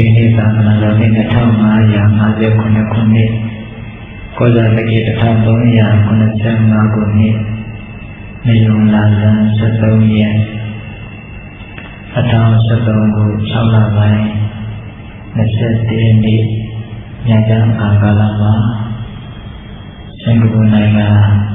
ဒီနေ့သာသနာတော်နှစ်2559ခုနှစ်ကောဇာတက္ကရာ1385ခုနှစ်နေုံလာဇန်73ရက်2013ခု6လပိုင်း21ရက်နေ့ညချမ်းအခါကာလမှာစင်ကာပူနိုင်ငံ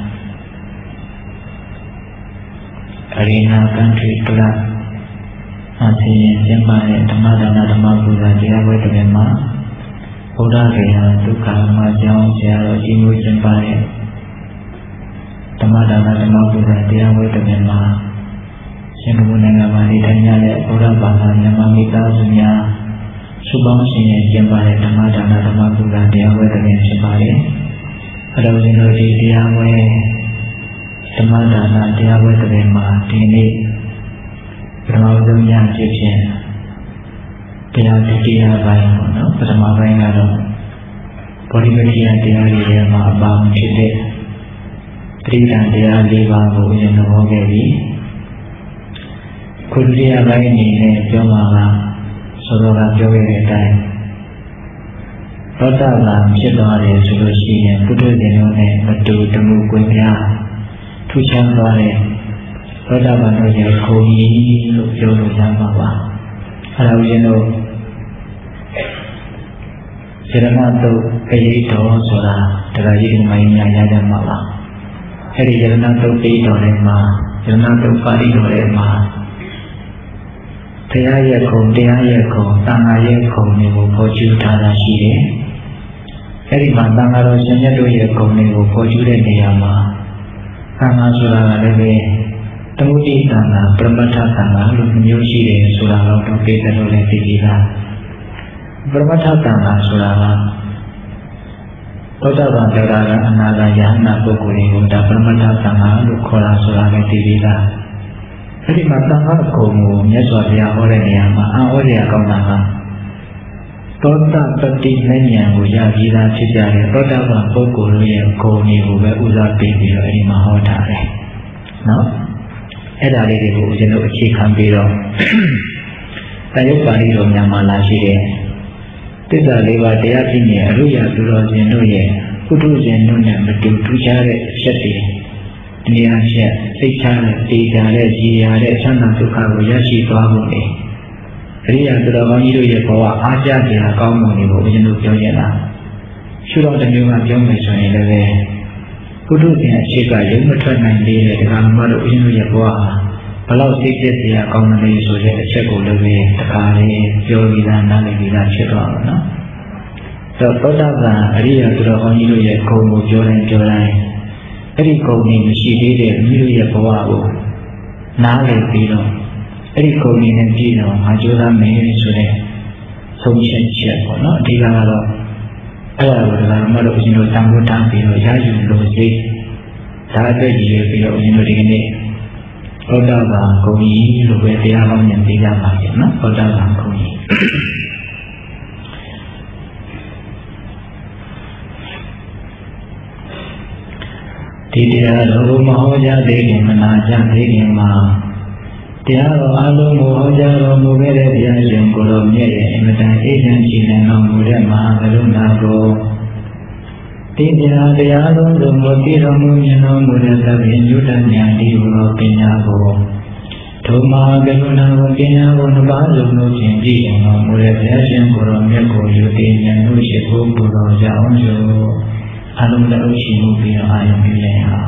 အရီနာကန်ထရီကလပ်အစီရင်ကျင်းပတဲ့ဓမ္မဒါနဓမ္မပူဇာတရားပွဲတစ်နေ့မှာဘုရားဂေယဒုက္ခမကျောင်းဆရာတော်ကြီးမျိုးကျင်းပတဲ့ဓမ္မဒါနဓမ္မပူဇာတရားပွဲတစ်နေ့မှာစင်ကာပူနိုင်ငံမှာနေထိုင်ကြတဲ့ဘုရားဘာသာမြန်မာမိသားစုများစုပေါင်းရှင်ရဲ့ကျင်းပတဲ့ဓမ္မဒါနဓမ္မပူဇာတရားပွဲတစ်နေ့ဖြစ်ပါတယ်။အတော်ရှင်တို့ဒီတရားပွဲဓမ္မဒါနတရားပွဲတစ်နေ့မှာဒီနေ့ပထမဆုံးညဖြစ်ခြင်းတရားဒုတိယပိုင်းပေါ့နော်ပထမပိုင်းကတော့ဘောဓိမတိယတရားတွေထဲမှာအပါအဝင်ဖြစ်တဲ့သတိဓာန်တရား၄ပါးကိုဦးဇင်းတော်ဟောခဲ့ပြီးခုဒုတိယပိုင်းအနေနဲ့ပြောမှာကစောစောကပြောခဲ့တဲ့အတိုင်းသောတာပန်ဖြစ်သွားတယ်ဆိုလို့ရှိရင်ပုထုဇဉ်တို့နဲ့မတူတမှုကွင်းများထူးခြားသွားတဲ့သောတာပန်တို့ရဲ့ခုံကြီးလို့ပြောလို့ရမှာပါအဲဒါဦးဇင်းတို့စေရနာတုတ်ပရိတော်ဆိုတာတရားကြီးဒီမိုင်းများရကြမှာပါအဲဒီစေရနာတုတ်ပရိတော်ထဲမှာစေရနာတုတ်ပါဠိတော်ထဲမှာတရားရဲ့ခုံတရားရဲ့ခုံသံဃာရဲ့ခုံတွေကိုဖော်ကျူးထားတာရှိတယ်အဲဒီမှာသံဃာတော်ရှင်မြတ်တို့ရဲ့ခုံတွေကိုဖော်ကျူးတဲ့နေရာမှာသံဃာဆိုတာကလည်းပဲသမုဒိသံဃာပရမတ္ထသံဃာလို့မျိုးရှိတယ်ဆိုတာတော့ပြေတယ်လို့လည်းသိကြတာပရမတ္ထသံဃာဆိုတာကသောတာပန်တရားကအနာဂတ်ယဟနာပုဂ္ဂိုလ်တွေကိုဒါပရမတ္ထသံဃာလို့ခေါ်တာဆိုတာလည်းသိကြတာအဲဒီမှာသံဃာကုံကိုမြတ်စွာဘုရားဟောတဲ့နေရာမှာအဟောရကောင်းတာကသောတာပတိမဉ္ဇဉ်ကိုရပြီးသားဖြစ်ကြတဲ့သောတာပန်ပုဂ္ဂိုလ်တို့ရဲ့ဂုဏ်တွေကိုပဲဦးစားပေးပြီးတော့အဲဒီမှာဟောထားတယ်နော်အဲ့ဒါလေးတွေကိုဦးဇင်းတို့အခြေခံပြီးတော့တယုတ်ပါဠိတော်များမှာလာရှိတဲ့သစ္စာလေးပါးတရားပြည့်မြဲအရိယာသူတော်ရှင်တို့ရဲ့ပုထုဇဉ်တို့နဲ့မတူထူးခြားတဲ့အချက်တွေအနေအချင်းစိတ်ချတဲ့တေချာတဲ့ကြည်ရတဲ့ချမ်းသာဒုက္ခကိုရရှိသွားဖို့လေအရိယာသူတော်ကောင်းကြီးတို့ရဲ့ဘဝအားကျစရာကောင်းမှုတွေကိုဦးဇင်းတို့ပြောရတာရှုတော်တစ်မျိုးကပြောမယ်ဆိုရင်လည်းပုထုဇဉ်အရှိကရုံမထွက်နိုင်သေးတဲ့တရားမှတို့ဦးဇင်းတို့ရဲ့ဘဝဟာဘလောက်စိတ်ပြည့်စရာကောင်းတယ်ဆိုတဲ့အချက်ကိုလည်းတခါလေးပြောပြီးသားနားလည်ပြီးသားဖြစ်သွားပါတော့။သောတာပန်အရိယာသူတော်ကောင်းကြီးတို့ရဲ့ဂုဏ်ကိုပြောတိုင်းအဲ့ဒီဂုဏ်ကြီးမရှိသေးတဲ့မိတို့ရဲ့ဘဝကိုနားလည်ပြီးတော့အဲ့ဒီဂုဏ်ကြီးနဲ့ပြည့်တော့ငါကြိုးစားမယ်ဆိုတဲ့ဆုံးဖြတ်ချက်ပေါ့နော်အဓိကကတော့အဲ့ဒါကိုလည်းမလို့ဦးဇင်းတို့တန်ဖိုးထားပြီးတော့ရယူလို့စိဒါအတွက်ရည်ပြီးတော့ဦးဇင်းတို့ဒီကနေ့သောတာပန်ဂုဏ်ကြီးလို့ပဲတရားဟောဉာဏ်ပေးကြပါမယ်နော်သောတာပန်ဂုဏ်ကြီးဒီတရားတော်မဟောကြားသေးခင်မနာကြသေးခင်မှာတရားတော်အလုံးကိုဟောကြားတော်မူခဲ့တဲ့ဘုရားရှင်ကိုယ်တော်မြတ်ရဲ့အမတန်အေးချမ်းကြည်လင်တော်မူတဲ့မဟာကရုဏာကိုဒီတရားလုံးစုံကိုသိတော်မူမြင်တော်မူတဲ့သဗ္ဗညုတဉာဏ်ဒီဟူသောပညာကိုဒုမဟာကရုဏာကိုပညာကိုနှစ်ပါးလုံးလို့ဖြင့်ပြည့်စုံတော်မူတဲ့ဘုရားရှင်ကိုယ်တော်မြတ်ကိုယူတည်ဉာဏ်တို့ရှိဖို့ပူတော်ကြအောင်ဆိုအလုံးလက်ဥရှိမှုပြီးတော့အာရုံပြုလိုက်ဟာ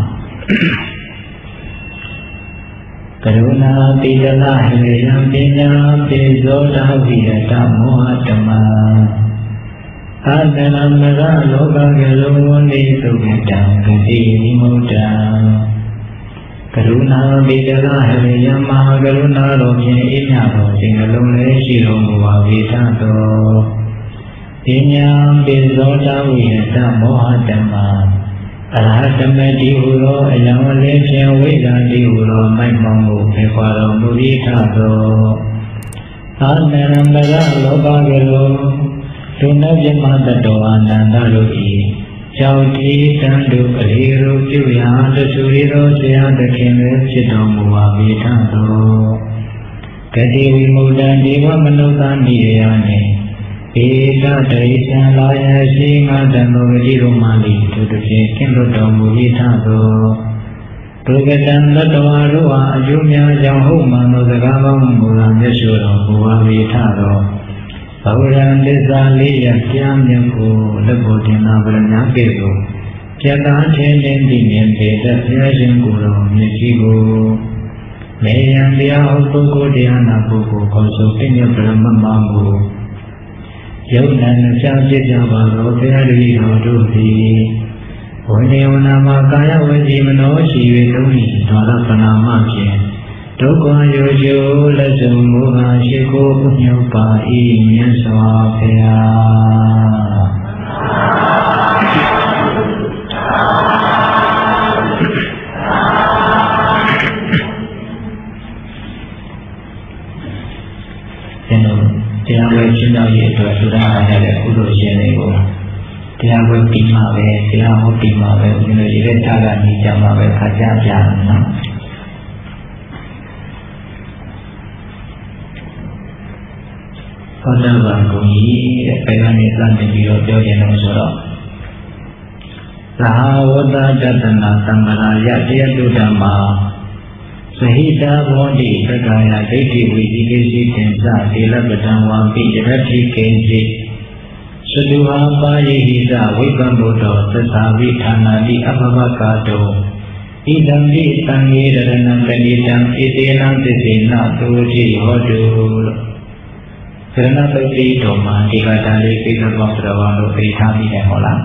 ကရုဏာတိတလဟိယံပညာပိဇောတဝိရတမောဟဓမ္မအာတနမရလောကကလုံးဝနေသုခတံဂတိနိမုဒ္ဒံကရုဏာပိတလဟိယံမဟာကရုဏာတော်ဖြင့်အေးမြတော်ခြင်းနှလုံးလေးရှိတော်မူပါ၏သတော်ပညာပိဇောတဝိရတမောဟဓမ္မအရဟတမတိဟူသောအယံလေးဖြင့်ဝိဇ္ဇာတိဟူသောမိုက်မောင်ကိုဖေခွာတော်မူ၏ထသောအာနန္ဒရလောကကလုံးဒုနဗ္ဗမတ္တောအာနန္ဒတို့၏ကြောင့်ဒီတန်တို့ပရိရုပြုရာတဆူရီသောဆရာသခင်လည်းဖြစ်တော်မူပါ၏ထသောဂတိဝိမုဒ္ဒံဒေဝမနုဿာနိယယနှင့်ဧတတေချံလာယရှိငါတံတော်တိရုမာလီသူတစ်ဖြင့်ကင်းလွတ်တော်မူ၏ထသောဒုက္ကတံတတဝါတို့ဟာအကျိုးများကြောင့်ဟုတ်မှန်သောစကားကောင်းမူလာမျက်ရှိတော်မူပါ၏ထသောဘဝရံသစ္စာလေးရပြန်မြတ်ကိုလက်ပေါ်တင်နာဗရမကဲ့သို့ပြတ်သားထင်းသိမြင်ပေတတ်ဘုရားရှင်ကိုယ်တော်မြတ်ကြီးကိုမေယံတရားဟုတ်ပုဂ္ဂိုလ်တရားနာပုဂ္ဂိုလ်ကောင်းဆုံးပြည့်ဗရမမကိုယုံနာနှပြဖြစ်ကြပါသောဘုရားတပည့်တော်တို့သည်ဝိနေဝနာမှာကာယဝစီမနောရှိ၍သုံးဤသာရပနာမဖြင့်ဒုက္ခရောကျိုးလက်စုံမူကားရှိကိုဥညုပါ၏မြတ်စွာဘုရားတရားဝဲရှင်းပြရေးအတွက်လူသားအားရတဲ့ကုသိုလ်ရှင်တွေကိုတရားဝဲပြီးမှပဲတရားဟောပြီးမှပဲဦးဇင်းတို့ရေထားကနေကြမှာပဲခါကြပြနော်သောတာပန်ကိုကြီးတဲ့ဘယ်ကနေစတင်ပြီးတော့ပြောခြင်းလို့ဆိုတော့သာဝတ္တတတနာသံဃာယတရားတုဒ္ဓမှာသဟိတာဘောတိသက္ကာယဒိဋ္ဌိဝိသိကိစီတင်္စဒေလပတံဝါပိယရတိကိစီသတုဟာပါယိဟိသဝိပ္ပံဘုဒ္ဓောသစ္စာဝိဌာနာတိအဘဘကာတောဣဒံပိသံဃေရဏံတဏိတံဣတေနံသစ္စေနသုတိဟောတုလို့သရဏသုတ်တိတော်မှာဒီကတာလေးကိစ္စပေါင်းတော်အောင်လို့သိထားပြီးတယ်ဟောလား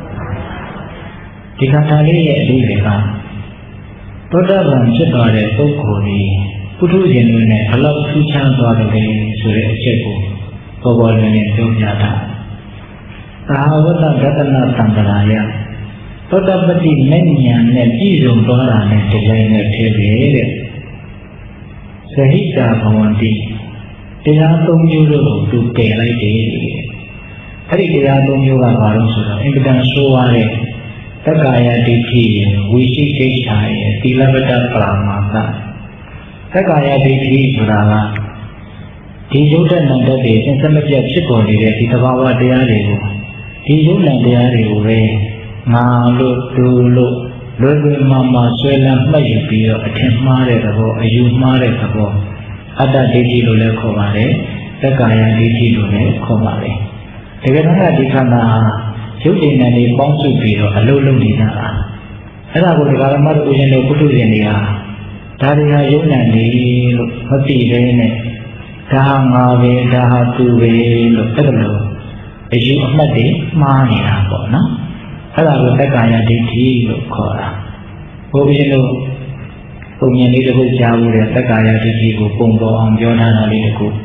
ဒီကတာလေးရဲ့အဓိပ္ပာယ်ကသောတာပန်ဖြစ်သွားတဲ့ပုဂ္ဂိုလ်ကြီးပုထုဇဉ်တွေနဲ့ဘလောက်ထူးခြားသွားတယ်ဆိုတဲ့အချက်ကိုပေါ်ပေါ်လင်းလင်းပြောပြတာသာဝတ္တဂတနာသံဃာယသောတာပတိမဉ္ဇဉ်နဲ့ပြည့်စုံသွားတာနဲ့တရားနဲ့ထည့်ပဲတဲ့သဟိတာဘဝန္တိတရားသုံးမျိုးလို့သူပယ်လိုက်တယ်အဲ့ဒီတရားသုံးမျိုးကဘာလို့ဆိုတော့အင်္ဂတန်ဆိုးရတဲ့သက္ကာယဒိဋ္ဌိဝိသိကိစ္ဆာယသီလပတ္တပရမာသသက္ကာယဒိဋ္ဌိဆိုတာကဒီယုတ်တဲ့နံတက်တွေအစမပြတ်ဖြစ်ပေါ်နေတဲ့ဒီသဘာဝတရားတွေကိုဒီယုတ်နံတရားတွေကိုပဲငါလို့သူလို့လွယ်လွယ်မှာမှာဆွဲလန်းမှတ်ယူပြီးတော့အထင်မှားတဲ့သဘောအယူမှားတဲ့သဘောအတ္တဒိဋ္ဌိလို့လည်းခေါ်ပါတယ်သက္ကာယဒိဋ္ဌိလို့လည်းခေါ်ပါတယ်တကယ်တော့ဒီခန္ဓာရုပ်တည်နေနေပေါင်းစုပြီးတော့အလုံးလုံးနေကြတာအဲ့ဒါကိုဒီကရမတ်ဦးရှင်တို့ပုထုဇဉ်တွေကဒါတွေဟာယုံနာနေလို့မသိသေးနဲ့ဒါဟာငါပဲဒါဟာသူပဲလို့အဲ့လိုအယူအမှတ်တွေမှားနေတာပေါ့နော်အဲ့ဒါကိုသက္ကာယဒိဋ္ဌိလို့ခေါ်တာဘုရားရှင်တို့ပုံမြင်လေးတစ်ခုကြားဘူးတဲ့သက္ကာယဒိဋ္ဌိကိုပုံပေါ်အောင်ပြောထားတာလေးတစ်ခု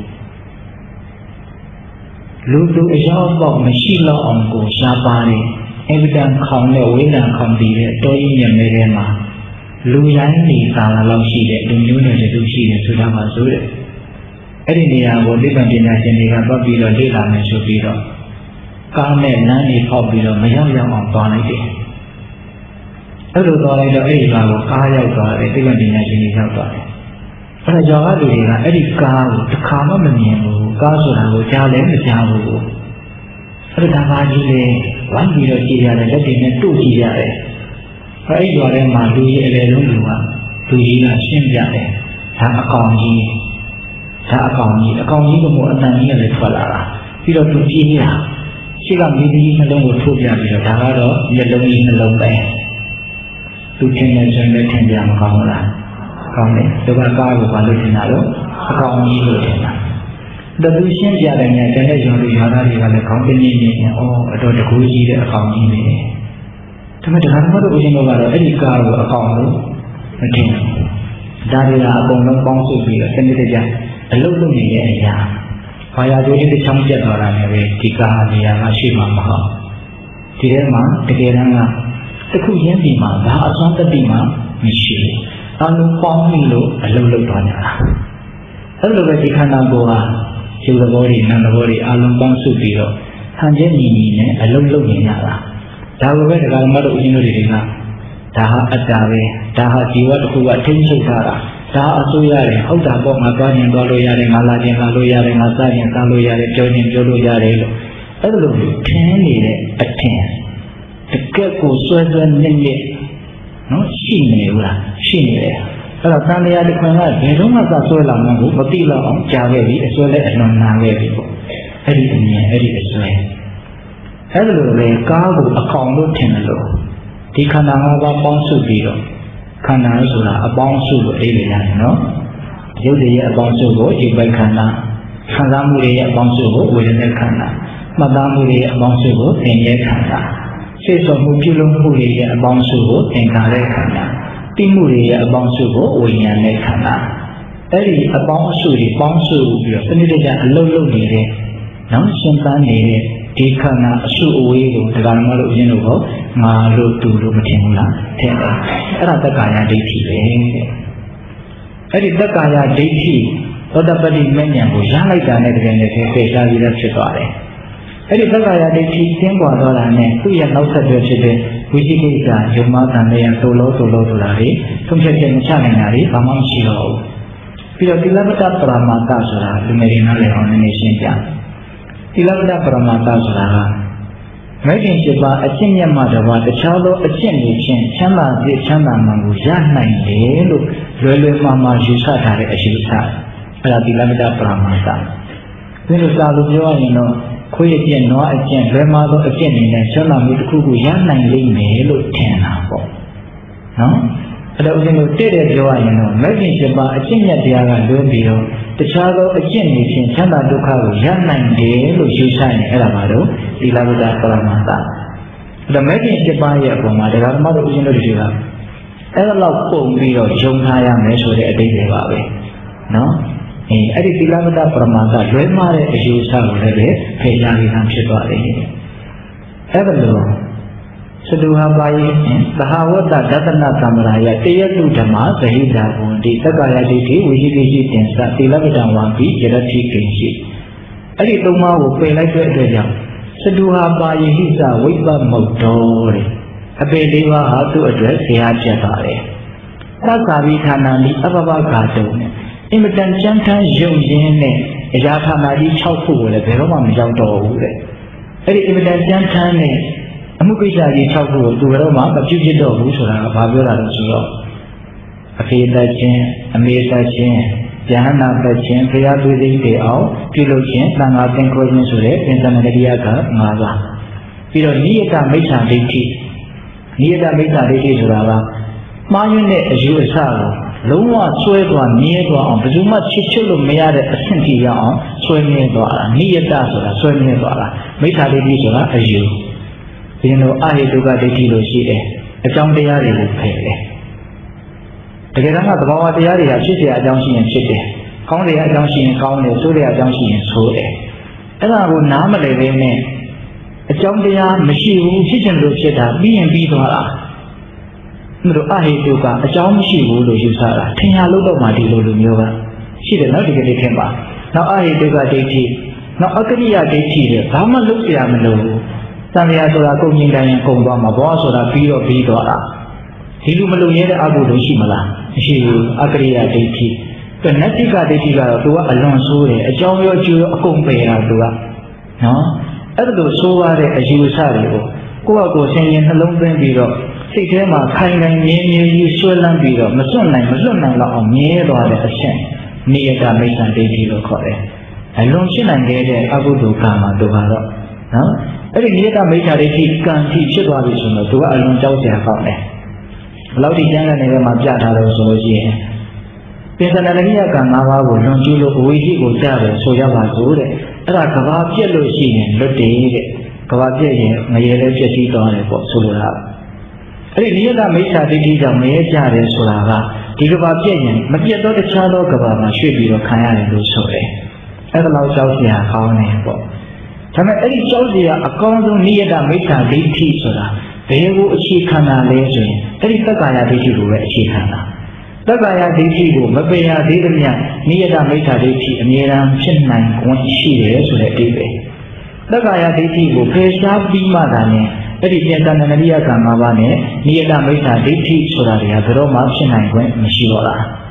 လူသူအယောက်ပေါက်မရှိတော့အောင်ကိုရှားပါတယ်အင်္ဂတန်ခေါင်နဲ့ဝိညာဉ်ခေါင်ပြီးတဲ့တောကြီးမြတ်မဲထဲမှာလူရိုင်းနေသာလာလောက်ရှိတဲ့လူမျိုးတွေတူရှိတယ်ဆိုတာပါဆိုတဲ့အဲ့ဒီနေရာကိုနိဗ္ဗာန်ပညာရှင်တွေကပတ်ပြီးတော့လေ့လာမယ်ဆိုပြီးတော့ကားနဲ့လမ်းကြီးဖောက်ပြီးတော့မရောက်ရောက်အောင်သွားလိုက်တယ်အဲ့လိုသွားလိုက်တော့အဲ့ဒီကားကိုကားရောက်သွားတယ်နိဗ္ဗာန်ပညာရှင်တွေရောက်သွားတယ်အဲ့ဒါကြောင့်လူတွေကအဲ့ဒီကားကိုတစ်ခါမှမမြင်ဘူးကားဆိုတာကိုကြားလည်းမကြားဘူးအဲ့ဒါဘာကြီးလဲဝိုင်းပြီးတော့ကြည့်ရတယ်လက်တွေနဲ့တို့ကြည့်ရတယ်အဲ့ဒီရွာထဲမှာလူကြီးအလေလုံးလူကလူကြီးကရှင်းပြတယ်ဒါအကောင်ကြီးကမို့အတန်ကြီးကလည်းထွက်လာတာပြီးတော့သူကြည့်နေတာရှိကမိကြီးနှလုံးကိုထိုးပြပြီးတော့ဒါကတော့မျက်လုံးကြီးနှလုံးပဲသူထင်နေစမ်းလည်းထင်ကြမကောင်းဘူးလားကောင်းတယ်ဒီကကားကိုဘာလို့ထင်တာလဲအကောင်ကြီးလို့ထင်တာတသူရှင်းပြတယ်နဲ့တနေ့ရောလူရွာသားတွေကလည်းခေါင်းတင်းနေနေအတော်တကူကြီးတဲ့အကောင်ကြီးနေတယ်ဒါပေမဲ့တရားတော်တို့ဦးရှင်တို့ကတော့အဲ့ဒီကားကိုအကောင်လို့မထင်ဘူးဒါတွေကအကုန်လုံးပေါင်းစုပြီးတော့စနစ်တကျအလုပ်လုပ်နေတဲ့အရာဘာသာကျိုးတစ်ချောင်းပြတ်သွားတာလည်းပဲဒီကားနေရာကရှိမှာမဟုတ်ဒီထဲမှာတကယ်တမ်းကတစ်ခုချင်းစီမှာဘာအစွမ်းတတိမှမရှိဘူးအလုံးပေါင်းပြီးလို့အလုပ်လုပ်သွားကြတာအဲ့လိုပဲဒီခန္ဓာကိုယ်ဟာရုပ်သဘောတွေနာမ်သဘောတွေအလုံးပေါင်းစုပြီးတော့ဟန်ချက်ညီညီနဲ့အလုံးလုံးနေကြတာဒါကိုပဲဒကာမတ်တို့ဦးဇင်းတို့တွေကဒါဟာအတ္တပဲဒါဟာဇီဝတစ်ခုကထိန်းချုပ်ထားတာဒါအစိုးရတယ်ဟုတ်တာပေါ့ငါသွားရင်သွားလို့ရတယ်ငါလာရင်လာလို့ရတယ်ငါစားရင်စားလို့ရတယ်ပြောရင်ပြောလို့ရတယ်လို့အဲ့လိုထင်းနေတဲ့အထင်တကယ်ကိုဆွဲဆွဲနစ်နစ်နော်ရှိနေဘူးလားရှိနေတယ်အဲ့တော့သံဃာတစ်ခွင်ကဘယ်တော့မှဆွဲလာမှန်းကိုမသိတော့အောင်ကြားခဲ့ပြီအဆွဲလည်းအလွန်နာခဲ့ပြီပေါ့အဲ့ဒီအမြင်အဲ့ဒီအဆွဲအဲ့လိုလေကားကိုအကောင်လို့ထင်တယ်လို့ဒီခန္ဓာ၅ပါးပေါင်းစုပြီးတော့ခန္ဓာဆိုတာအပေါင်းစုလို့အဓိပ္ပာယ်ရတယ်နော်ရုပ်တွေရဲ့အပေါင်းစုကိုဒီပိုက်ခန္ဓာခံစားမှုတွေရဲ့အပေါင်းစုကိုဝေဒနာခန္ဓာမှတ်သားမှုတွေရဲ့အပေါင်းစုကိုသင်္ကေတခန္ဓာစိတ်ဆောင်မှုပြုလုပ်မှုတွေရဲ့အပေါင်းစုကိုသင်္ခါရခန္ဓာသိမှုတွေရဲ့အပေါင်းစုကိုဝိညာဉ်နဲ့ခန္ဓာအဲ့ဒီအပေါင်းအစုတွေပေါင်းစုပြီးတော့စနစ်တကျအလုံးလုံးနေတဲ့နောက်ရှင်းပန်းနေတဲ့ဒီခန္ဓာအစုအဝေးကိုတရားတော်တို့အရင်တို့ဟောငါလို့သူလို့မထင်ဘူးလားထင်တယ်အဲ့ဒါတက္ကာယဒိဋ္ဌိပဲအဲ့ဒီတက္ကာယဒိဋ္ဌိသောတပတ္တိမဉ္ဇဉ်ကိုရလိုက်တာနဲ့တကယ်နဲ့သိရှားပြီးတော့ဖြစ်သွားတယ်အဲ့ဒီတက္ကာယဒိဋ္ဌိကျင်းပွားသွားတာနဲ့သူ့ရဲ့နောက်ဆက်တွဲဖြစ်တဲ့ဝိသိကိစ္စယုံမှတန်တဲ့သို့လို့ဆိုတာတွေသုံးချက်ချက်မချနိုင်တာတွေဘာမှမရှိတော့ဘူးပြီးတော့သီလပတ္တပရမတ္တဆိုတာလူငယ်တွေနားလည်အောင်နည်းနည်းရှင်းပြသီလပတ္တပရမတ္တဆိုတာကမဲ့ခင်7ပါးအကျင့်မြတ်မှတပါးတခြားသောအကျင့်တွေချင်းချမ်းသာစေချမ်းသာမှန်ကိုရနိုင်တယ်လို့လွယ်လွယ်မှားမှားယူဆထားတဲ့အရှိအအဲ့ဒါသီလပတ္တပရမတ္တဒီလိုစာလို့ပြောရရင်တော့ခွေးအကျင့်နွားအကျင့်လွယ်မှားသောအကျင့်တွေနဲ့ချမ်းသာမှုတစ်ခုခုရနိုင်လိမ့်မယ်လို့ထင်တာပေါ့နော်အဲ့တော့ဦးဇင်းတို့တဲ့ပြောရရင်တော့မဲ့ခင်7ပါးအကျင့်မြတ်တရားကလွဲပြီးတော့တခြားသောအကျင့်တွေချင်းချမ်းသာဒုက္ခကိုရနိုင်တယ်လို့ယူဆရင်အဲ့ဒါပါတော့သီလဝတ္တပရမတ္တအဲ့တော့မဲ့ခင်7ပါးရဲ့အပေါ်မှာတရားဓမ္မတို့ဦးဇင်းတို့တွေကအဲ့ဒါလောက်ပုံပြီးတော့ယုံထားရမယ်ဆိုတဲ့အဓိပ္ပာယ်ပါပဲနော်အဲ့ဒီသီလဝတ္တပရမတ္တလွဲမှားတဲ့အယူဆကိုလည်းပဲဖယ်ရှားပြီးသားဖြစ်သွားတယ်အဲ့ဒါလို့သတုဟာပါယိသဟဝတ္တဒသနသံဃာယတယတုဓမ္မသဟိတာဘုံဒီသက္ကာယဒိဋ္ဌိဝိဟိကိရှိတင်္စသီလပတ္တဝါပိယရတိကိရှိအဲ့ဒီသုံးပါးကိုပယ်လိုက်တဲ့အတွက်ကြောင့်သတုဟာပါယိဟိသဝိပ္ပမုတ်တော်တဲ့အပေလေးပါးဟာသူ့အတွက်ဇေယျပြတ်ပါတယ်သက္ကာဝိဌာဏံဒီအပပဂါတုံနဲ့အင်မတန်ကြမ်းတမ်းယုံရင်းနဲ့အရာဌာနကြီး6ခုကိုလည်းဘယ်တော့မှမရောက်တော့ဘူးတဲ့အဲ့ဒီအင်မတန်ကြမ်းတမ်းတဲ့အမှုကိစ္စကြီး6ခုကိုသူကတော့မှမပြုဖြစ်တော့ဘူးဆိုတာကဘာပြောတာလဲဆိုတော့အဖေသက်ခြင်းအမေသက်ခြင်းဉာဏ်နာသက်ခြင်းဘုရားသူစိတ်တွေအောင်ပြုလုပ်ခြင်းသံဃာသင်္ခောခြင်းဆိုတဲ့သင်္သနတရားက5ပါးပြီးတော့နိယတမိစ္ဆာဒိဋ္ဌိနိယတမိစ္ဆာဒိဋ္ဌိဆိုတာကမှားယွင်းတဲ့အယူအဆကိုလုံးဝဆွဲသွားမြဲသွားအောင်ဘယ်သူမှချစ်ချွတ်လို့မရတဲ့အဆင့်ထိရောက်အောင်ဆွဲမြဲသွားတာနိယတဆိုတာဆွဲမြဲသွားတာမိစ္ဆာဒိဋ္ဌိဆိုတာအယူဒီလိုအဟိတုကဒိဋ္ဌိလို့ရှိတယ်အကြောင်းတရားတွေကိုဖယ်တယ်တကယ်တော့သဘာဝတရားတွေကဖြစ်เสียအကြောင်းရှိရင်ဖြစ်တယ်ကောင်းတဲ့အကြောင်းရှိရင်ကောင်းတယ်ဆိုးတဲ့အကြောင်းရှိရင်ဆိုးတယ်အဲ့ဒါကိုနားမလည်ဘဲနဲ့အကြောင်းတရားမရှိဘူးဖြစ်ချင်လို့ဖြစ်တာပြီးရင်ပြီးသွားတာမလို့အဟိတုကအကြောင်းမရှိဘူးလို့ယူဆတာထင်ရလို့တော့မှဒီလိုလိုမျိုးကရှိတယ်နော်ဒီကနေ့ထင်ပါနောက်အဟိတုကဒိဋ္ဌိနောက်အကရိယဒိဋ္ဌိတွေဘာမှလုပ်เสียမလို့သံဃာဆိုတာကုန်ငြိမ်တိုင်းကုန်သွားမှာဘောဆိုတာပြီးတော့ပြီးသွားတာဒီလိုမလုပ်ရတဲ့အကုသိုလ်ရှိမလားမရှိဘူးအကရိယဒိဋ္ဌိကနတ္တိကဒိဋ္ဌိကတော့သူကအလွန်ဆိုးတယ်အကြောင်းရောအကျိုးရောအကုန်ပယ်တာသူကနော်အဲ့ဒါလိုဆိုးရတဲ့အယူအဆတွေကိုယ့်အကိုဆင်ញင်နှလုံးသွင်းပြီးတော့စိတ်ထဲမှာခိုင်ခိုင်မြဲမြဲကြီးဆွဲလန်းပြီးတော့မစွန့်နိုင်တော့အောင်မြဲသွားတဲ့အချက်နိယတမိစ္ဆာဒိဋ္ဌိလို့ခေါ်တယ်အလွန်ဖြစ်နိုင်ခဲ့တဲ့အကုသိုလ်ကံမှာသူကတော့နော်အဲ့ဒီနိယတမိစ္ဆာဒိဋ္ဌိကံတိဖြစ်သွားပြီဆိုတော့သူကအလွန်ကြောက်စရာကောင်းတယ်ဘယ်လောက်ဒီကျမ်းဂန်တွေမှာပြထားလို့ဆိုလို့ရှိရင်ပင်စနာရိယကံ၅ပါးကိုလွန်ကျူးလို့အဝိဇ္ဇိကိုကြားတယ်ဆိုရပါစို့တဲ့အဲ့ဒါကဘာပြက်လို့ရှိရင်လွတ်တယ်တဲ့ကဘာပြက်ရင်ငရေလည်းပြည့်စည်သွားတယ်ပေါ့ဆိုလိုတာအဲ့ဒီနိယတမိစ္ဆာဒိဋ္ဌိကြောင့်ငရေကြတယ်ဆိုတာကဒီကဘာပြက်ရင်မပြက်တော့တခြားသောကဘာမှာရွှေ့ပြီးတော့ခံရတယ်လို့ဆိုတယ်အဲ့ဒါလောက်ကြောက်စရာကောင်းတယ်ပေါ့ဒါပေမဲ့အဲ့ဒီကြောက်စရာအကောင်းဆုံးနိယတမိစ္ဆာဒိဋ္ဌိဆိုတာဘယ်ကိုအခြေခံတာလဲဆိုရင်အဲ့ဒီသက္ကာယဒိဋ္ဌိကိုပဲအခြေခံတာသက္ကာယဒိဋ္ဌိကိုမပယ်ရသေးသမျှနိယတမိစ္ဆာဒိဋ္ဌိအမြဲတမ်းဖြစ်နိုင်ခွင့်ရှိတယ်ဆိုတဲ့အဓိပ္ပာယ်သက္ကာယဒိဋ္ဌိကိုဖယ်ရှားပြီးမှသာနဲ့အဲ့ဒီပြင်တဏ္ဍနရိယကံ၅ပါးနဲ့နိယတမိစ္ဆာဒိဋ္ဌိဆိုတာတွေကဘယ်တော့မှဖြစ်နိုင်ခွင့်မရှိတော့တာ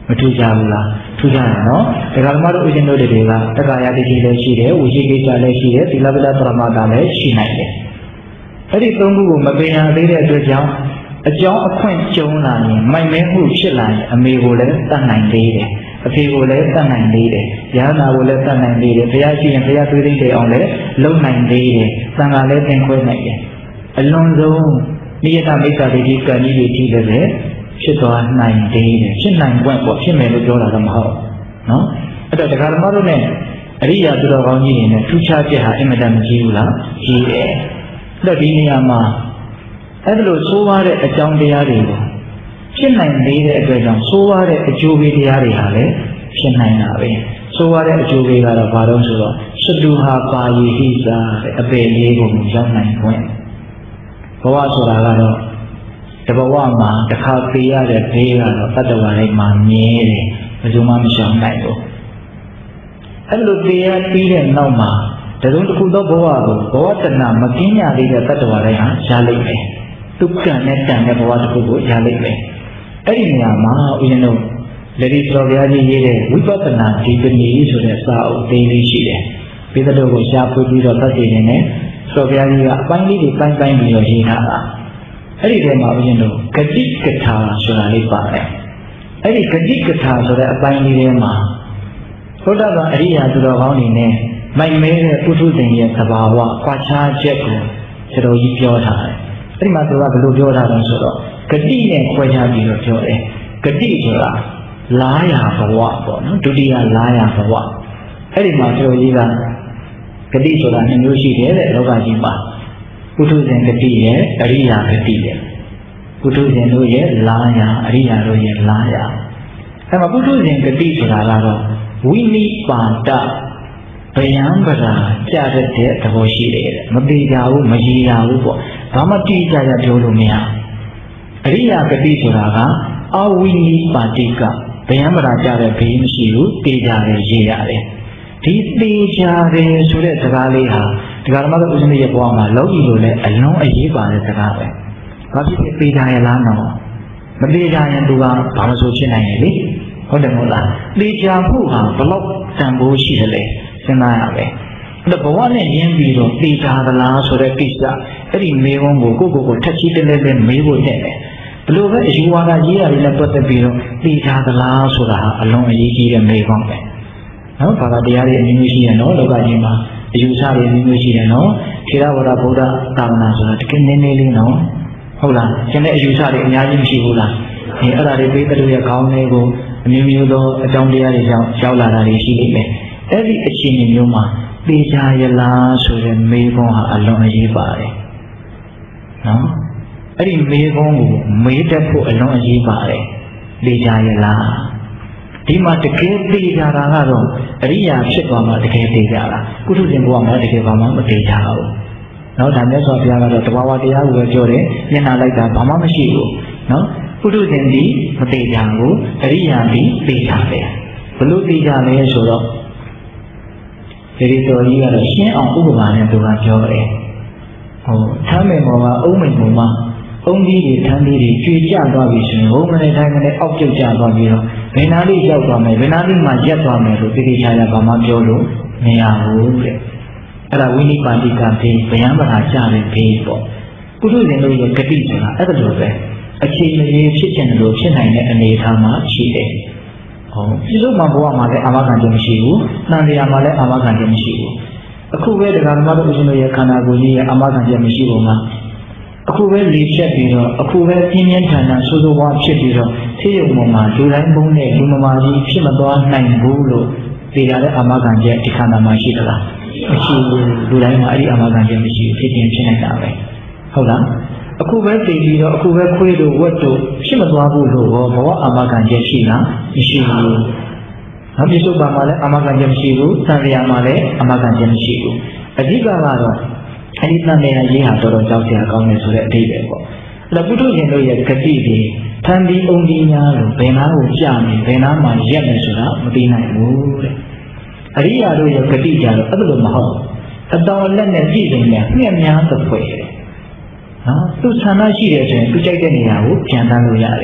မထူးကြဘူးလားထူးကြတယ်နော်ဒါကမှတော့ဦးဇင်းတို့တွေကတက္ကရာတိတိလည်းရှိတယ်ဝိဇိကိစ္စလည်းရှိတယ်သီလပဒပရမတ္တလည်းရှိနိုင်တယ်အဲ့ဒီသုံးခုကိုမပင်ရသေးတဲ့အတွက်ကြောင့်အကြောင်းအခွင့်ကျုံလာရင်မိုက်မဲမှုဖြစ်လာရင်အမေကိုလည်းတတ်နိုင်သေးတယ်အဖေကိုလည်းတတ်နိုင်သေးတယ်ရဟနာကိုလည်းတတ်နိုင်သေးတယ်ဘုရားရှိရင်ဘုရားသွေးသိမ်းအောင်လည်းလုံနိုင်သေးတယ်သံဃာလည်းသင်ခွဲနိုင်တယ်အလွန်ဆုံးနိယတမိစ္ဆာဒိဋ္ဌိကံကြီးတွေကြည့်လည်းဖြစ်သွားနိုင်သေးတယ်ဖြစ်နိုင်ွက်ပေါ့ဖြစ်မယ်လို့ပြောတာတော့မဟုတ်နော်အဲ့တော့တရားဓမ္မတို့နဲ့အရိယာသူတော်ကောင်းကြီးတွေနဲ့ထူးခြားချက်ဟာအင်မတန်မကြီးဘူးလားကြီးတယ်အဲ့တော့ဒီနေရာမှာအဲ့လိုဆိုးရတဲ့အကြောင်းတရားတွေကိုဖြစ်နိုင်သေးတဲ့အတွက်ကြောင့်ဆိုးရတဲ့အကျိုးပေးတရားတွေဟာလည်းဖြစ်နိုင်တာပဲဆိုးရတဲ့အကျိုးပေးကတော့ဘာလို့ဆိုတော့သတုဟာပါယိဟိစာတဲ့အပေလေးကိုရောက်နိုင်ခွင့်ဘဝဆိုတာကတော့တဘဝမှာတစ်ခါပေးရတဲ့ဘေးကတော့တတ္တဝါတိုင်းမှာမြဲတယ်ဘယ်သူမှမရှောင်နိုင်ဘူးအဲ့လိုပေးရပြီးတဲ့နောက်မှာတစုံတစ်ခုသောဘဝကိုဘဝတဏမကင်းရသေးတဲ့တတ္တဝါတိုင်းဟာရလိမ့်မယ်သူကံနဲ့တန်တဲ့ဘဝတစ်ခုကိုရလိမ့်မယ်အဲ့ဒီနေရာမှာဦးဇင်းတို့လက်ဒီတော်ဗျာကြီးရေးတဲ့ဝိပဿနာဒီပဏီဆိုတဲ့စာအုပ်သေးလေးရှိတယ်ပိဿတို့ကိုရှားဖွေးပြီးတော့သတ်သိနေတယ်တော်ဗျာကြီးကအပိုင်းလေးတွေပိုင်းပိုင်းပြီးတော့ရေးထားတာအဲ့ဒီထဲမှာဦးဇင်းတို့ဂတိကထာဆိုတာလေးပါတယ်အဲ့ဒီဂတိကထာဆိုတဲ့အပိုင်းလေးထဲမှာဘုရားကအရိယာသူတော်ကောင်းတွေနဲ့မိုက်မဲတဲ့ပုထုဇဉ်ရဲ့သဘာဝကွာခြားချက်ကိုကျွန်တော်ကြီးပြောထားတယ်အဲ့ဒီမှာသူကဘယ်လိုပြောထားလဲဆိုတော့ဂတိနဲ့ခွဲခြားပြီးတော့ပြောတယ်ဂတိဆိုတာလားရာဘဝပေါ့နော်ဒုတိယလားရာဘဝအဲ့ဒီမှာကျွန်တော်ကြီးကဂတိဆိုတာ2မျိုးရှိတယ်တဲ့လောကကြီးမှာပုထုဇဉ်ဂတိရဲ့အရိယာဂတိရဲ့ပုထုဇဉ်တို့ရဲ့လားရာအရိယာတို့ရဲ့လားရာအဲ့မှာပုထုဇဉ်ဂတိဆိုတာကတော့ဝိနိပါဒဗယံပရာကြတဲ့သဘောရှိတယ်မတိကြဘူးမရည်ရဘူးပေါ့ဘာမှတိကျကျပြောလို့မရအရိယာဂတိဆိုတာကအဝိနိပါတိကဗယံပရာကြတဲ့ဘေးမရှိဘူးတေကြတယ်ရည်ရတယ်ဒီတေကြတယ်ဆိုတဲ့စကားလေးဟာဒီကရမတို့ဦးဇင်းရဲ့ဘဝမှာလောကီလိုလည်းအလုံးအရေးပါတဲ့စကားပဲဘာဖြစ်ဖြစ်တေကြရလားနော်မတေကြရင်သူကဘာမှဆိုဖြစ်နိုင်တယ်လေဟုတ်တယ်မဟုတ်လားတေကြမှုဟာဘလောက်တန်ဖိုးရှိတယ်လေစဉ်းစားရမယ်အဲ့ဘဝနဲ့ရင်းပြီးတော့တေကြသလားဆိုတဲ့ကိစ္စအဲ့ဒီမေးခွန်းကိုကိုထက်ချီးတလဲလဲမေးဖို့နဲ့ဘလို့ပဲအယူဝါဒရေးရတယ်နဲ့ပတ်သက်ပြီးတော့တေကြသလားဆိုတာဟာအလုံးအရေးကြီးတဲ့မေးခွန်းပဲနော်ဘာသာတရားတွေအမျိုးမျိုးရှိတယ်နော်လောကကြီးမှာအယူဆတွေအမျိုးမျိုးရှိတယ်နော်ထေရဝါဒဗုဒ္ဓသာသနာဆိုတာတကယ်နည်းနည်းလေးနော်ဟုတ်လားကျန်တဲ့အယူဆတွေအများကြီးမရှိဘူးလားဒီအဲ့ဒါတွေပေးတဲ့လူရဲ့ခေါင်းလေးကိုအမျိုးမျိုးသောအကြောင်းတရားတွေကြောင့်ရောက်လာတာတွေရှိနေတယ်အဲ့ဒီအခြေအနေမျိုးမှာတေချာရလားဆိုတဲ့မေးခွန်းဟာအလွန်အရေးပါတယ်နော်အဲ့ဒီမေးခွန်းကိုမေးတတ်ဖို့အလွန်အရေးပါတယ်တေချာရလားဒီမှာတကယ်တေချာတာကတော့အရိယာဖြစ်သွားမှတကယ်တေချာတာပုထုဇဉ်ဘဝမှာတကယ်ဘာမှမတေချာဘူးနော်ဒါမြတ်စွာဘုရားကတော့တဘာဝတရားကိုပဲပြောတယ်မျက်နှာလိုက်တာဘာမှမရှိဘူးနော်ပုထုဇဉ်ဒီမတေချာဘူးအရိယာဒီတေချာတယ်ဘလို့တေချာလဲဆိုတော့ဒီတော်ကြီးကတော့ရှင်းအောင်ဥပမာနဲ့သူကပြောတယ်ဟိုထမ်းမယ်ပေါ်မှာအုံးမိန်ပေါ်မှာအုံးကြီးတွေထမ်းကြီးတွေကျွေကျသွားပြီဆိုရင်ဘုံမနဲ့တိုင်းမနဲ့အောက်ကျကျသွားပြီးတော့ဘယ်နာလေးရောက်သွားမယ်ဘယ်နာလေးမှရက်သွားမယ်လို့တိတိကျကျဘာမှပြောလို့မရဘူးတဲ့အဲ့ဒါဝိနိပါတိကဘေးဗျံပရာကြတဲ့ဘေးပေါ့ပုထုဇဉ်တို့ရဲ့ဂတိဆိုတာအဲ့ဒါလိုပဲအခြေအနေဖြစ်ခြင်းလို့ဖြစ်နိုင်တဲ့အနေအထားမှာရှိတယ်ဒီလိုမှဘဝမှာလည်းအာမခံခြင်းမရှိဘူး။တန်တရားမှာလည်းအာမခံခြင်းမရှိဘူး။အခုပဲတရားဓမ္မတို့ဦးဇင်းတို့ရဲ့ခန္ဓာကိုယ်ကြီးရဲ့အာမခံခြင်းမရှိဘူးမှာအခုပဲလေဖြတ်ပြီးတော့အခုပဲပြင်းပြင်းထန်ထန်ဆိုးဆိုးဝါးဖြစ်ပြီးတော့သိရုံပေါ်မှာလူတိုင်းဘုံနဲ့လူမမာကြီးဖြစ်မသွားနိုင်ဘူးလို့သိရတဲ့အာမခံခြင်းဒီခန္ဓာမှာရှိသလား။မရှိဘူး။လူတိုင်းမှာအဲ့ဒီအာမခံခြင်းမရှိဘူးဖြစ်ခြင်းဖြစ်နေတာပဲ။ဟုတ်လား။အခုပဲသိပြီးတော့အခုပဲခွေးတို့ဝက်တို့ဖြစ်မသွားဘူးလို့ဘဝအာမခံချက်ရှိလားမရှိဘူး။နောက်ပြစ္ဆုတ်ပါမှာလည်းအာမခံချက်မရှိဘူး။သံဃာမှာလည်းအာမခံချက်မရှိဘူး။အဓိကကတော့အဲဒီသံဃာရေးဟာတော်တော်ကြောက်စရာကောင်းတယ်ဆိုတဲ့အဓိပ္ပာယ်ပေါ့။အဲ့တော့ပုထုဇဉ်တို့ရဲ့ဂတိတွေထံပြီးအုံဒီညာလို့ဘယ်နာကိုကြာမယ်ဘယ်နာမှာရက်မယ်ဆိုတာမသိနိုင်ဘူးတဲ့အရိယာတို့ရဲ့ဂတိကြတော့အဲ့လိုမဟုတ်အတော်လက်နဲ့ကြည့်နေတယ်မြက်များသဖွယ်နော်သူဆန္ဒရှိတယ်ဆိုရင်သူကြိုက်တဲ့နေရာကိုပြန်တန်းလို့ရတယ်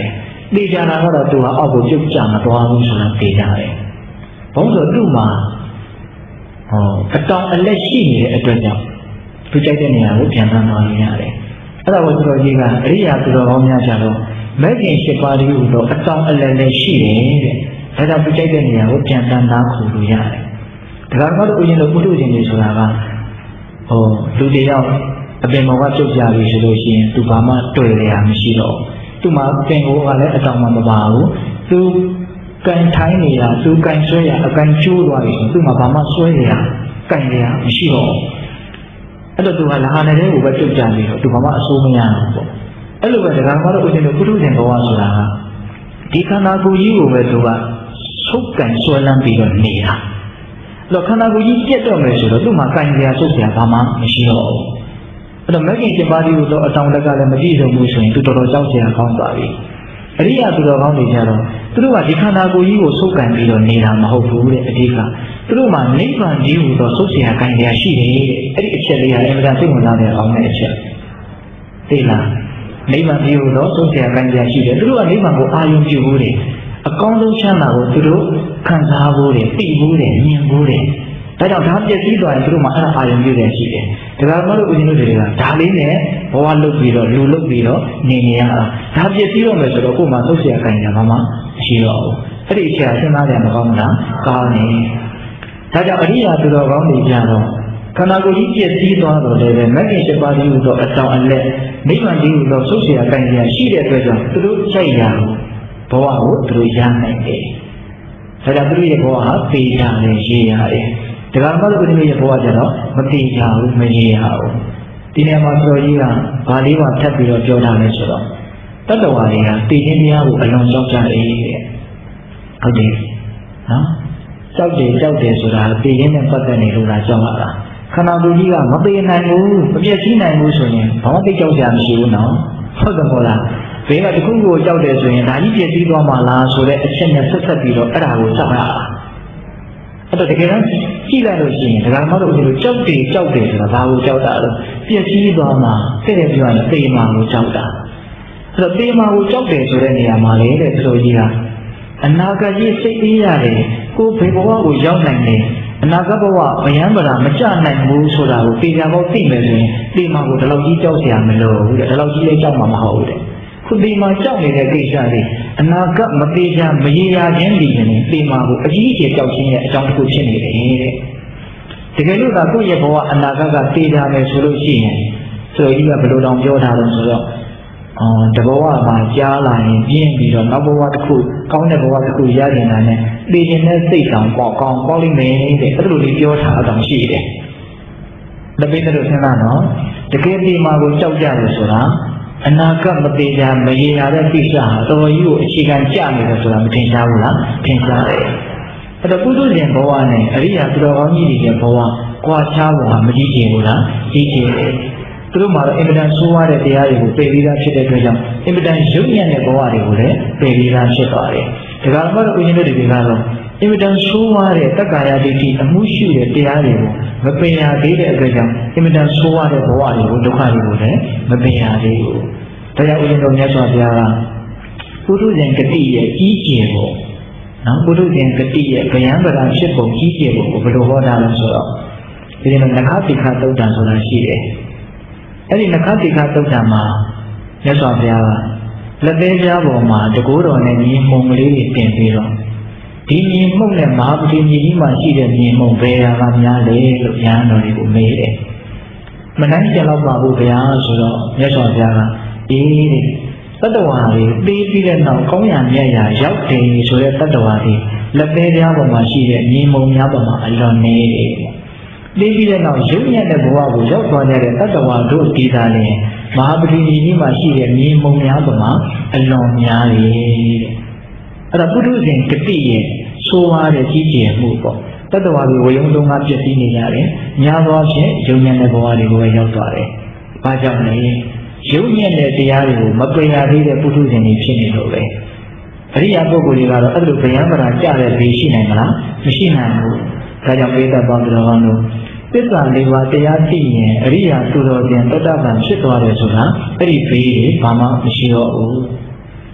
တေချာနာကတော့သူကအောက်ကိုပြုတ်ကျမသွားဘူးဆိုတာတေချာတယ်ဘုံဆိုသူ့မှာအတောင်အလက်ရှိနေတဲ့အတွက်ကြောင့်သူကြိုက်တဲ့နေရာကိုပြန်သွားလို့ရတယ်အဲ့ဒါကိုသူတော်ကြီးကအရိယာသူတော်ကောင်းများကြတော့မဲ့ခင်၈ပါးတည်းဟူသောအတောင်အလက်လည်းရှိတယ်တဲ့ဒါကြောင့်သူကြိုက်တဲ့နေရာကိုပြန်သွားနားခုလို့ရတယ်ဒါကတော့ဦးဇင်းတို့ပုထုဇဉ်တွေဆိုတာကလူတယောက်အပင်ပေါ်ကပြုတ်ကြပြီဆိုလို့ရှိရင်သူဘာမှတွေ့ရမရှိတော့သူ့မှာပင်ကိုကလည်းအတောင်မှမပါဘူးသူကန်ထိုင်းနေတာသူကန်ဆွဲရအကန်ကျိုးသွားပြီသူ့မှာဘာမှဆွဲရကန်ရမရှိတော့အဲ့တော့သူကလာနေတဲ့ကိုပဲပြုတ်ကြပြီးတော့သူဘာမှအဆိုးမရဘူးပေါ့အဲ့လိုပဲဒါကတော့ဦးဇင်းတို့ပုထုဇဉ်ဘဝဆိုတာကဒီခန္ဓာကိုယ်ကြီးကိုပဲသူကဆုပ်ကန်ဆွဲလန်းပြီးတော့နေတာအဲ့တော့ခန္ဓာကိုယ်ကြီးပြတ်တော့မယ်ဆိုတော့သူ့မှာကန်ရဆုပ်ရဘာမှမရှိတော့ဘူးအဲ့တော့မဂ္ဂင်7ပါးဒီလိုအတောင်လက်ကလည်းမပြည့်စုံဘူးဆိုရင်သူတော်တော်ကြောက်စရာကောင်းသွားပြီအရိယာသူတော်ကောင်းတွေကြတော့သူတို့ကဒီခန္ဓာကိုယ်ကြီးကိုဆုပ်ကန်ပြီးတော့နေတာမဟုတ်ဘူးတဲ့အဓိကသူတို့မှာနိဗ္ဗာန်ကြီးဟူသောဆုပ်စရာကံတရားရှိတယ်တဲ့အဲ့ဒီအချက်လေးဟာအင်မတန်စိတ်ဝင်စားတဲ့အကောင်းတဲ့အချက်သိလားနိဗ္ဗာန်ကြီးဟူသောဆုပ်စရာကံတရားရှိတယ်သူတို့ကနိဗ္ဗာန်ကိုအာရုံပြုဖို့တယ်အကောင်းဆုံးချမ်းသာကိုသူတို့ခံစားဖို့တယ်သိဖို့တယ်မြင်ဖို့တယ်ဒါကြောင့်ဒါပြည့်စည်သွားရင်သူတို့မှာအဲ့ဒါအာရုံပြုတယ်ရှိတယ်ဒါကမှလို့ဦးဇင်းတို့တွေကဒါလေးနဲ့ဘဝလုတ်ပြီးတော့လူလုတ်ပြီးတော့နေနေရတာဒါပြည့်စည်တော့မယ်ဆိုတော့ကိုယ်မှာသုတ်เสียခိုင်းတာမှမရှိတော့ဘူးအဲ့ဒီအချက်အစဉ်းစားကြမကောင်းဘူးလားကောင်းတယ်ဒါကြောင့်အရိယာသူတော်ကောင်းတွေကြတော့ခန္ဓာကိုယ်ကြီးပြည့်စည်သွားတော့လည်းမဂ္ဂင်7ပါးကြီးဟူသောအတောင်အလက်နိဗ္ဗာန်ကြီးဟူသောသုတ်เสียခိုင်းရာရှိတဲ့အတွက်ကြောင့်သူတို့ကြိုက်ရဘဝကိုသူတို့ရနိုင်တယ်ဒါကြောင့်သူတို့ရဲ့ဘဝဟာပေချာနဲ့ရေးရတယ်ဒါကမှလို့ဦးဇင်းရဲ့ဘဝကျတော့မသိကြဘူးမရေရဘူးဒီနေရာမှာတော်ကြီးကဘာလေးပါထပ်ပြီးတော့ပြောထားလဲဆိုတော့တတ္တဝါတွေကတည်ခြင်းတရားကိုအလွန်ကြောက်ကြတယ်တဲ့ဟုတ်တယ်နော်ကြောက်တယ်ဆိုတာတည်ခြင်းနဲ့ပတ်သက်နေလို့လားကြောက်ရတာခန္ဓာကိုယ်ကြီးကမပေနိုင်ဘူးမပြည့်စည်နိုင်ဘူးဆိုရင်ဘာမှသိကြောက်ကြမရှိဘူးနော်ဟုတ်တယ်မို့လားဘေးကတခုခုကိုကြောက်တယ်ဆိုရင်ဒါကြီးပြည့်စည်သွားမှာလားဆိုတဲ့အချက်နဲ့ဆက်ဆက်ပြီးတော့အဲ့ဒါကိုကြောက်ရတာအဲ့တော့တကယ်တမ်းကြည့်လိုက်လို့ရှိရင်ဒါကမှတော့ဒီလိုကြောက်တယ်ဆိုတာဘာကိုကြောက်တာလဲပြည့်စည်သွားမှာတဲ့ပြောရင်သေမာကိုကြောက်တာအဲ့တော့သေမာကိုကြောက်တယ်ဆိုတဲ့နေရာမှာလေတဲ့သူတို့ကြီးကအနာဂတ်ကြီးစိတ်အေးရတယ်ကိုယ်ဘေဘဝကိုရောက်နိုင်တယ်အနာဂတ်ဘဝအယံပရာမကြနိုင်ဘူးဆိုတာကိုသိကြဖို့သိမယ်ဆိုရင်သေမာကိုဒီလောက်ကြီးကြောက်เสียမလို့တဲ့ဒီလောက်ကြီးလည်းကြောက်မှာမဟုတ်ဘူးတဲ့ခုသေမာကြောက်နေတဲ့ကိစ္စတွေအနာဂတ်မသေးချာမရေရာခြင်းဒီနေသေမာကိုအကြီးအကျယ်ကြောက်ခြင်းရဲ့အကြောင်းတစ်ခုဖြစ်နေတယ်တဲ့တကယ်လို့သာကိုယ့်ရဲ့ဘဝအနာဂတ်ကသေချာမယ်ဆိုလို့ရှိရင်ဆိုကြီးကဘယ်လိုတောင်ပြောထားလို့ဆိုတော့တဘဝမှာကြားလာရင်ပြင်းပြီးတော့နောက်ဘဝတစ်ခုကောင်းတဲ့ဘဝတစ်ခုရရင်လည်းသိခြင်းနဲ့စိတ်တောင်ပေါ့ကောင်းပေါ့လိမ့်မယ်တဲ့အဲ့လိုလေးပြောထားအောင်ရှိတယ်။တပိတ်တို့ဆင်းလာတော့တကယ်ဒီမှာကိုကြောက်ကြတယ်ဆိုတာအနာဂတ်မသေးချာမရေရာတဲ့ကိစ္စဟာတော်ကြီးကိုအခြေခံကျနေတယ်ဆိုတာမထင်ရှားဘူးလားထင်ရှားတယ်။အဲ့တော့ပုထုဇဉ်ဘဝနဲ့အရိယာသူတော်ကောင်းကြီးတွေရဲ့ဘဝကွာခြားပုံဟာမကြီးကျယ်ဘူးလားကြီးကျယ်တယ်သူတို့မှာတော့အင်မတန်ဆိုးရတဲ့တရားတွေကိုပယ်ပြီးသားဖြစ်တဲ့အတွက်ကြောင့်အင်မတန်ရုပ်ညံ့တဲ့ဘဝတွေကိုလည်းပယ်ပြီးသားဖြစ်သွားတယ်။ဒါကမှတော့ဦးဇင်းတို့တွေကတော့အင်မတန်ဆိုးရတဲ့တက္ကာယဒိဋ္ဌိအမှုရှိတဲ့တရားတွေကိုမပယ်ရသေးတဲ့အတွက်ကြောင့်အင်မတန်ဆိုးရတဲ့ဘဝတွေကိုဒုက္ခတွေကိုလည်းမပယ်ရသေးဘူး။ဒါကြောင့်ဦးဇင်းတို့မြတ်စွာဘုရားကပုထုဇဉ်ဂတိရဲ့ကြီးကျယ်ပုံနော်ပုထုဇဉ်ဂတိရဲ့ဗျံပရာဖြစ်ပုံကြီးကျယ်ပုံကိုဘယ်လိုဟောတာလဲဆိုတော့ဒီလိုနခတိခသုတ်တံဆိုတာရှိတယ်။အဲ့ဒီနခတိခသုတ်တံမှာမြတ်စွာဘုရားကလက်သေးပြားပေါ်မှာတကိုးတော်နဲ့မြေမှုံကလေးတွေတင်ပြီးတော့ဒီမြေမှုံနဲ့မဟာပတိမြေကြီးမှာရှိတဲ့မြေမှုံဘယ်ဟာကများလဲလို့ဉာဏ်တော်တွေကိုမေးတယ်။မနိုင်ကြတော့ပါဘူးဗျာဆိုတော့မြတ်စွာဘုရားကအေးတဲ့တတ္တဝါတွေသိပြီးတဲ့နောက်ကောင်းရမြတ်ရာရောက်တယ်ဆိုတဲ့တတ္တဝါတွေလက်သေးပြားပေါ်မှာရှိတဲ့မြေမှုံများပေါ်မှာအလွန်နေတယ်။သိပြီးတဲ့နောက်ရုပ်ညံ့တဲ့ဘဝကိုရောက်သွားတဲ့တတ္တဝါတို့ဒီသာလင်မဟာပတိကြီးမှာရှိတဲ့မြေမှုံများပေါ်မှာအလွန်များတယ်တဲ့။အဲ့ဒါပုထုဇဉ်ဂတိရဲ့ဆိုးဝါးတဲ့ကြီးကျယ်မှုပေါ့တတ္တဝါတွေဝေယုံသုံးကားပြည့်စည်နေရတယ်။များသောအားဖြင့်ရုပ်ညံ့တဲ့ဘဝတွေကိုပဲရောက်သွားတယ်။ဘာကြောင့်လဲ။ရုပ်ညံ့တဲ့တရားတွေကိုမပယ်ရသေးတဲ့ပုထုဇဉ်တွေဖြစ်နေလို့ပဲ။အရိယာပုဂ္ဂိုလ်တွေကတော့အဲ့လိုဗျံပရာကြတဲ့ဘေးရှိနိုင်မလား။မရှိနိုင်ဘူး။ဒါကြောင့်ပိဋကပေါင်းတော်ကောင်းတို့သစ္စာလေးပါးတရားသိရင်အရိယာသူတော်ပြန်တတ္တဗံဖြစ်သွားတယ်ဆိုတာအဲ့ဒီဘေးတွေဘာမှမရှိတော့ဘူး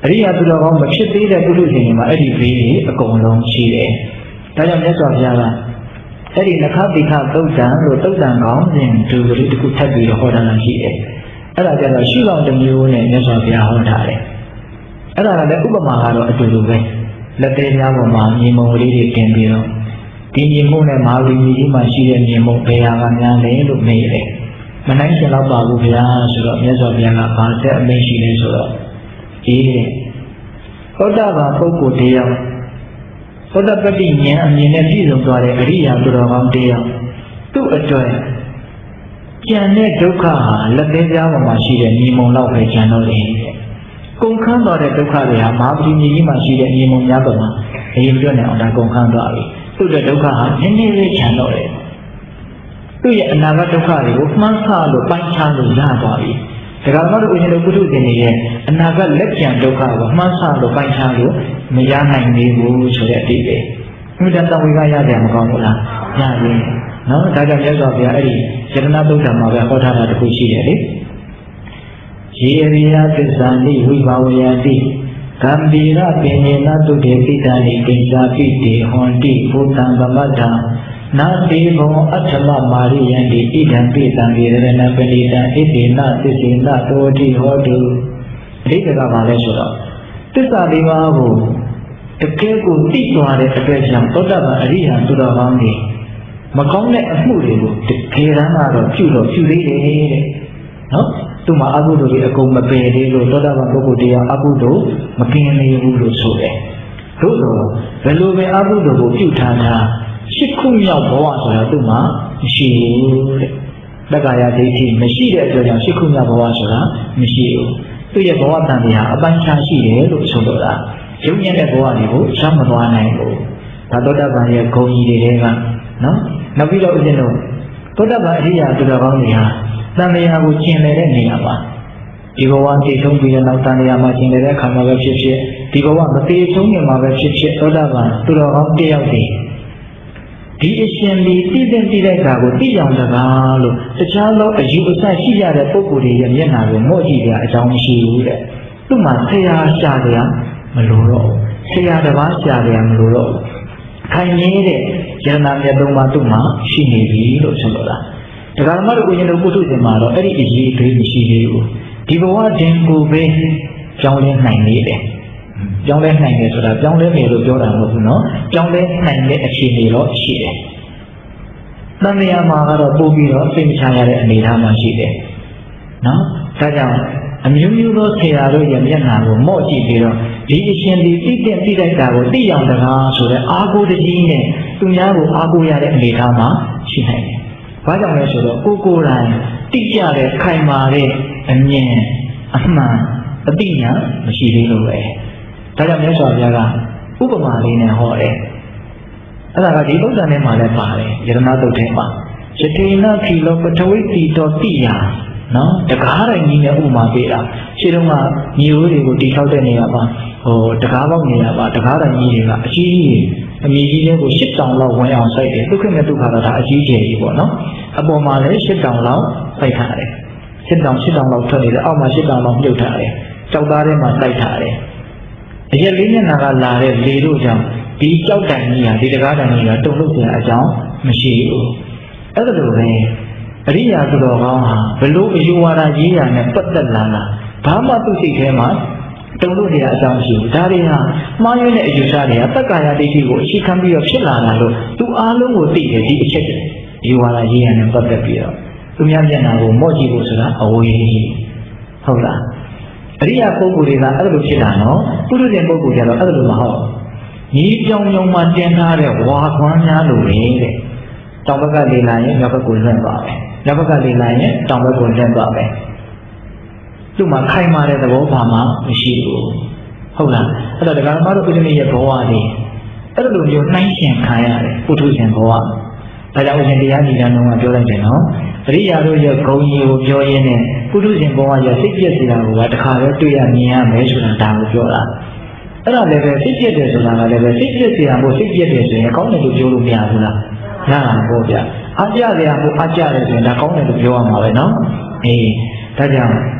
အရိယာသူတော်ကောင်းမဖြစ်သေးတဲ့ပုထုဇဉ်တွေမှာအဲ့ဒီဘေးကြီးအကုန်လုံးရှိတယ်ဒါကြောင့်မြတ်စွာဘုရားကအဲ့ဒီနခတိခသုတ်တံလို့သုတ်တံကောင်းစဉ်ဒုကလေးတစ်ခုထပ်ပြီးတော့ဟောတာလည်းရှိတယ်အဲ့ဒါကြတော့ရှုလောင်တစ်မျိုးနဲ့မြတ်စွာဘုရားဟောထားတယ်အဲ့ဒါကလည်းဥပမာကတော့အတူတူပဲလက်သေးများပေါ်မှာမြေမုံလေးတွေတင်ပြီးတော့ဒီမြေမုံနဲ့မဟာဝီမြေကြီးမှာရှိတဲ့မြေမုံဘယ်ဟာကများလဲလို့မေးတယ်မနိုင်ရှင်တော့ပါဘူးဗျာဆိုတော့မြတ်စွာဘုရားကဘာဆက်အမိန့်ရှိလဲဆိုတော့အေးတဲ့သောတာပန်ပုဂ္ဂိုလ်တရားသောတပတ္တိဉာဏ်အမြင်နဲ့ပြည့်စုံသွားတဲ့အရိယာသူတော်ကောင်းတရားသူ့အတွက်ကျန်တဲ့ဒုက္ခဟာလက်သေးပြားပေါ်မှာရှိတဲ့မြေမုံလောက်ပဲကျန်တော့တယ်တဲ့ကုန်ခန်းသွားတဲ့ဒုက္ခတွေဟာမဟာပတိမြေကြီးမှာရှိတဲ့မြေမုံများပေါ်မှာအရင်ပြောနေအောင်ဒါကုန်ခန်းသွားပြီသူ့တဲ့ဒုက္ခဟာနည်းနည်းလေးကျန်တော့တယ်သူ့ရဲ့အနာဂတ်ဒုက္ခတွေကိုမှန်းဆလို့ပိုင်းခြားလို့ရသွားပြီဒါကမှတို့ဦးဇင်းတို့ပုထုဇဉ်တွေရဲ့အနာဂတ်လက်ကျန်ဒုက္ခကိုမှန်းဆလို့ပိုင်းခြားလို့မရနိုင်သေးဘူးဆိုတဲ့အတိတ်ပဲ။ဥဒ္ဒတဝေကရတယ်မကောင်းဘူးလား။ရရင်နော်ဒါကြောင့်မြတ်စွာဘုရားအဲ့ဒီယတနာသုတ်တံမှာပဲဟောထားတာတခုရှိတယ်လေ။ယေရိယသစ္စာနိဝိဘာဝယတိကံတိရပင်ညနာတုတေပိတံနိပိစာပိတေဟွန်တိဘုသံသမတ္ထနာတိဘုံအထမမာရိယံတိဣဒံပိတံကေရဏပဏိတံဣတိနသစ္စေနတောတိဟောတုအဓိပ္ပာယ်ကဘာလဲဆိုတော့သစ္စာလေးပါးကိုတကယ်ကိုသိသွားတဲ့အတွက်ကြောင့်သောတာပန်အရိယာသူတော်ကောင်းတွေမကောင်းတဲ့အမှုတွေကိုတကယ်တမ်းကတော့ပြုသေးတယ်တဲ့နော်သူ့မှာအကုသိုလ်တွေအကုန်မပယ်သေးလို့သောတာပန်ပုဂ္ဂိုလ်တရားအကုသိုလ်မကင်းနေဘူးလို့ဆိုတယ်သို့သောဘယ်လိုပဲအကုသိုလ်ကိုပြုထားတာရှစ်ခုမြောက်ဘဝဆိုတာသူ့မှာမရှိဘူးတဲ့တက္ကာယဒိဋ္ဌိမရှိတဲ့အတွက်ကြောင့်ရှစ်ခုမြောက်ဘဝဆိုတာမရှိဘူးသူ့ရဲ့ဘဝတန်တရားအပိုင်းခြားရှိတယ်လို့ဆိုလိုတာရုပ်ညက်တဲ့ဘဝတွေကိုရှင်းမသွားနိုင်ဘူးဒါသောတာပန်ရဲ့ဂုဏ်ကြီးတွေကနော်နောက်ပြီးတော့ဦးဇင်းတို့သောတာပန်အရိယာသူတော်ကောင်းတွေဟာတန်တရားကိုကျင့်လည်တဲ့နေရာမှာဒီဘဝတည်ဆုံးပြီးတဲ့နောက်တန်တရားမှာကျင့်လည်တဲ့အခါမှာပဲဖြစ်ဖြစ်ဒီဘဝမတည်ဆုံးခင်မှာပဲဖြစ်ဖြစ်သောတာပန်သူတော်ကောင်းတယောက်တည်းဒီအရှင်ဒီတည်တဲ့ဓာတ်ကိုသိအောင်တကားလို့တခြားသောအယူအဆရှိရတဲ့ပုဂ္ဂိုလ်တွေရဲ့မျက်နှာကိုမော့ကြည့်ကြအကြောင်းမရှိဘူးတဲ့သူ့မှာဆရာရှာကြမလို့တော့ဆရာတစ်ပါးရှာကြမလို့တော့ခိုင်နေတဲ့ယန္နာမြတ်သုံးပါးသူ့မှာရှိနေပြီလို့ဆိုလိုတာဒါကမှတို့ကိုရင်တို့ပုထုဇဉ်မှာတော့အဲ့ဒီအရေးအသွေးမရှိသေးဘူးဒီဘဝတင်ကိုပဲကြောင်းလဲနိုင်နေတယ်ကြောင်းလဲနိုင်တယ်ဆိုတာကြောင်းလဲမယ်လို့ပြောတာမဟုတ်ဘူးနော်ကြောင်းလဲနိုင်တဲ့အခြေအနေတော့ရှိတယ်တန်မြာမှာကတော့ပို့ပြီးတော့စိတ်မချရတဲ့အနေအထားမှရှိတယ်နော်ဒါကြောင့်အမျိုးမျိုးသောဆရာတို့ရဲ့မျက်နှာကိုမော့ကြည့်ပြီးတော့ဒီအရှင်ဒီသိတဲ့တာကိုသိအောင်တကားဆိုတဲ့အာကိုတကြီးနဲ့သူများကိုအာကိုရတဲ့အနေအထားမှရှိနိုင်တယ်။ဘာကြောင့်လဲဆိုတော့ကိုယ်တိုင်တိကျတဲ့ခိုင်မာတဲ့အမြင်အမှန်အသိဉာဏ်မရှိသေးလို့ပဲ။ဒါကြောင့်မြတ်စွာဘုရားကဥပမာလေးနဲ့ဟောတယ်။အဲ့ဒါကဒီသုတ်တန်ထဲမှာလည်းပါတယ်ယရဏသုတ်ထဲမှာယတိနာခီလောပထဝိတိတောတိယနော်တကားတိုင်းကြီးနဲ့ဥမာပေးတာရှင်းတော့ကမျိုးတွေကိုတိထောက်တဲ့နေရာမှာတကားပေါက်နေရာပါတကားတိုင်းကြီးတွေကအကြီးကြီးအမြင့်ကြီးတွေကို၈တောင်လောက်ဝင်အောင်စိုက်တယ်ဒုက္ခနဲ့ဒုက္ခတော့ဒါအကြီးကျယ်ကြီးပေါ့နော်အပေါ်မှာလည်း၈တောင်လောက်စိုက်ထားတယ်၈တောင်လောက်ထွက်နေတယ်အောက်မှာ၈တောင်လောက်မြုပ်ထားတယ်ကြောက်သားထဲမှာစိုက်ထားတယ်အရက်လေးမျက်နှာကလာတဲ့လေတို့ကြောင့်ဒီကြောက်တိုင်ကြီးဟာဒီတကားတိုင်ကြီးကတုန်လှုပ်စရာအကြောင်းမရှိဘူးအဲ့ဒါလိုပဲအရိယာသူတော်ကောင်းဟာဘလို့အယူဝါဒရေးရနဲ့ပတ်သက်လာတာဘာမှသူ့စိတ်ထဲမှာတုံ့လို့နေတဲ့အကြောင်းရှိဘူးဒါတွေဟာမှားယွင်းတဲ့အယူဆတွေကတက္ကာယဒိဋ္ဌိကိုအခြေခံပြီးတော့ဖြစ်လာတာလို့သူအားလုံးကိုသိတယ်ဒီအချက်တွေအယူဝါဒရေးရနဲ့ပတ်သက်ပြီးတော့သူများမျက်နှာကိုမော့ကြည့်ဖို့ဆိုတာအဝေးကြီးဟုတ်လားအရိယာပုဂ္ဂိုလ်တွေကအဲ့လိုဖြစ်တာနော်ပုထုဇဉ်ပုဂ္ဂိုလ်ကျတော့အဲ့လိုမဟုတ်ညီပြောင်ပြောင်မှတင်ထားတဲ့ဝါခွမ်းများလို့ပဲတဲ့တောင်ဘက်ကလေလာရင်မြောက်ဘက်ကိုလွှင့်သွားမယ်မြောက်ဘက်ကလေလာရင်တောင်ဘက်ကိုလွှင့်သွားမယ်သူ့မှာခိုင်မာတဲ့သဘောဘာမှမရှိဘူးဟုတ်လားအဲ့တော့ဒကာမတို့ပြည်သူရဲ့ဘဝလေးအဲ့လိုမျိုးနှိုင်းရှင်ခံရတယ်ပုထုဇဉ်ဘဝဒါကြောင့်ဦးဇင်းတရားညီတန်းတော်ကပြောလိုက်တယ်နော်အရိယာတို့ရဲ့ဂုဏ်ကြီးကိုပြောရင်းနဲ့ပုထုဇဉ်ဘဝရဲ့စိတ်ပြည့်စရာကိုတခါပဲတွေ့ရမြင်ရမယ်ဆိုတာဒါကိုပြောတာအဲ့ဒါလည်းပဲစိတ်ပြည့်တယ်ဆိုတာကလည်းပဲစိတ်ပြည့်စရာမို့စိတ်ပြည့်တယ်ဆိုရင်ကောင်းတယ်လို့ပြောလို့မရဘူးလားရတာပေါ့ဗျအားကြစရာမို့အားကြတယ်ဆိုရင်ဒါကောင်းတယ်လို့ပြောရမှာပဲနော်အေးဒါကြောင့်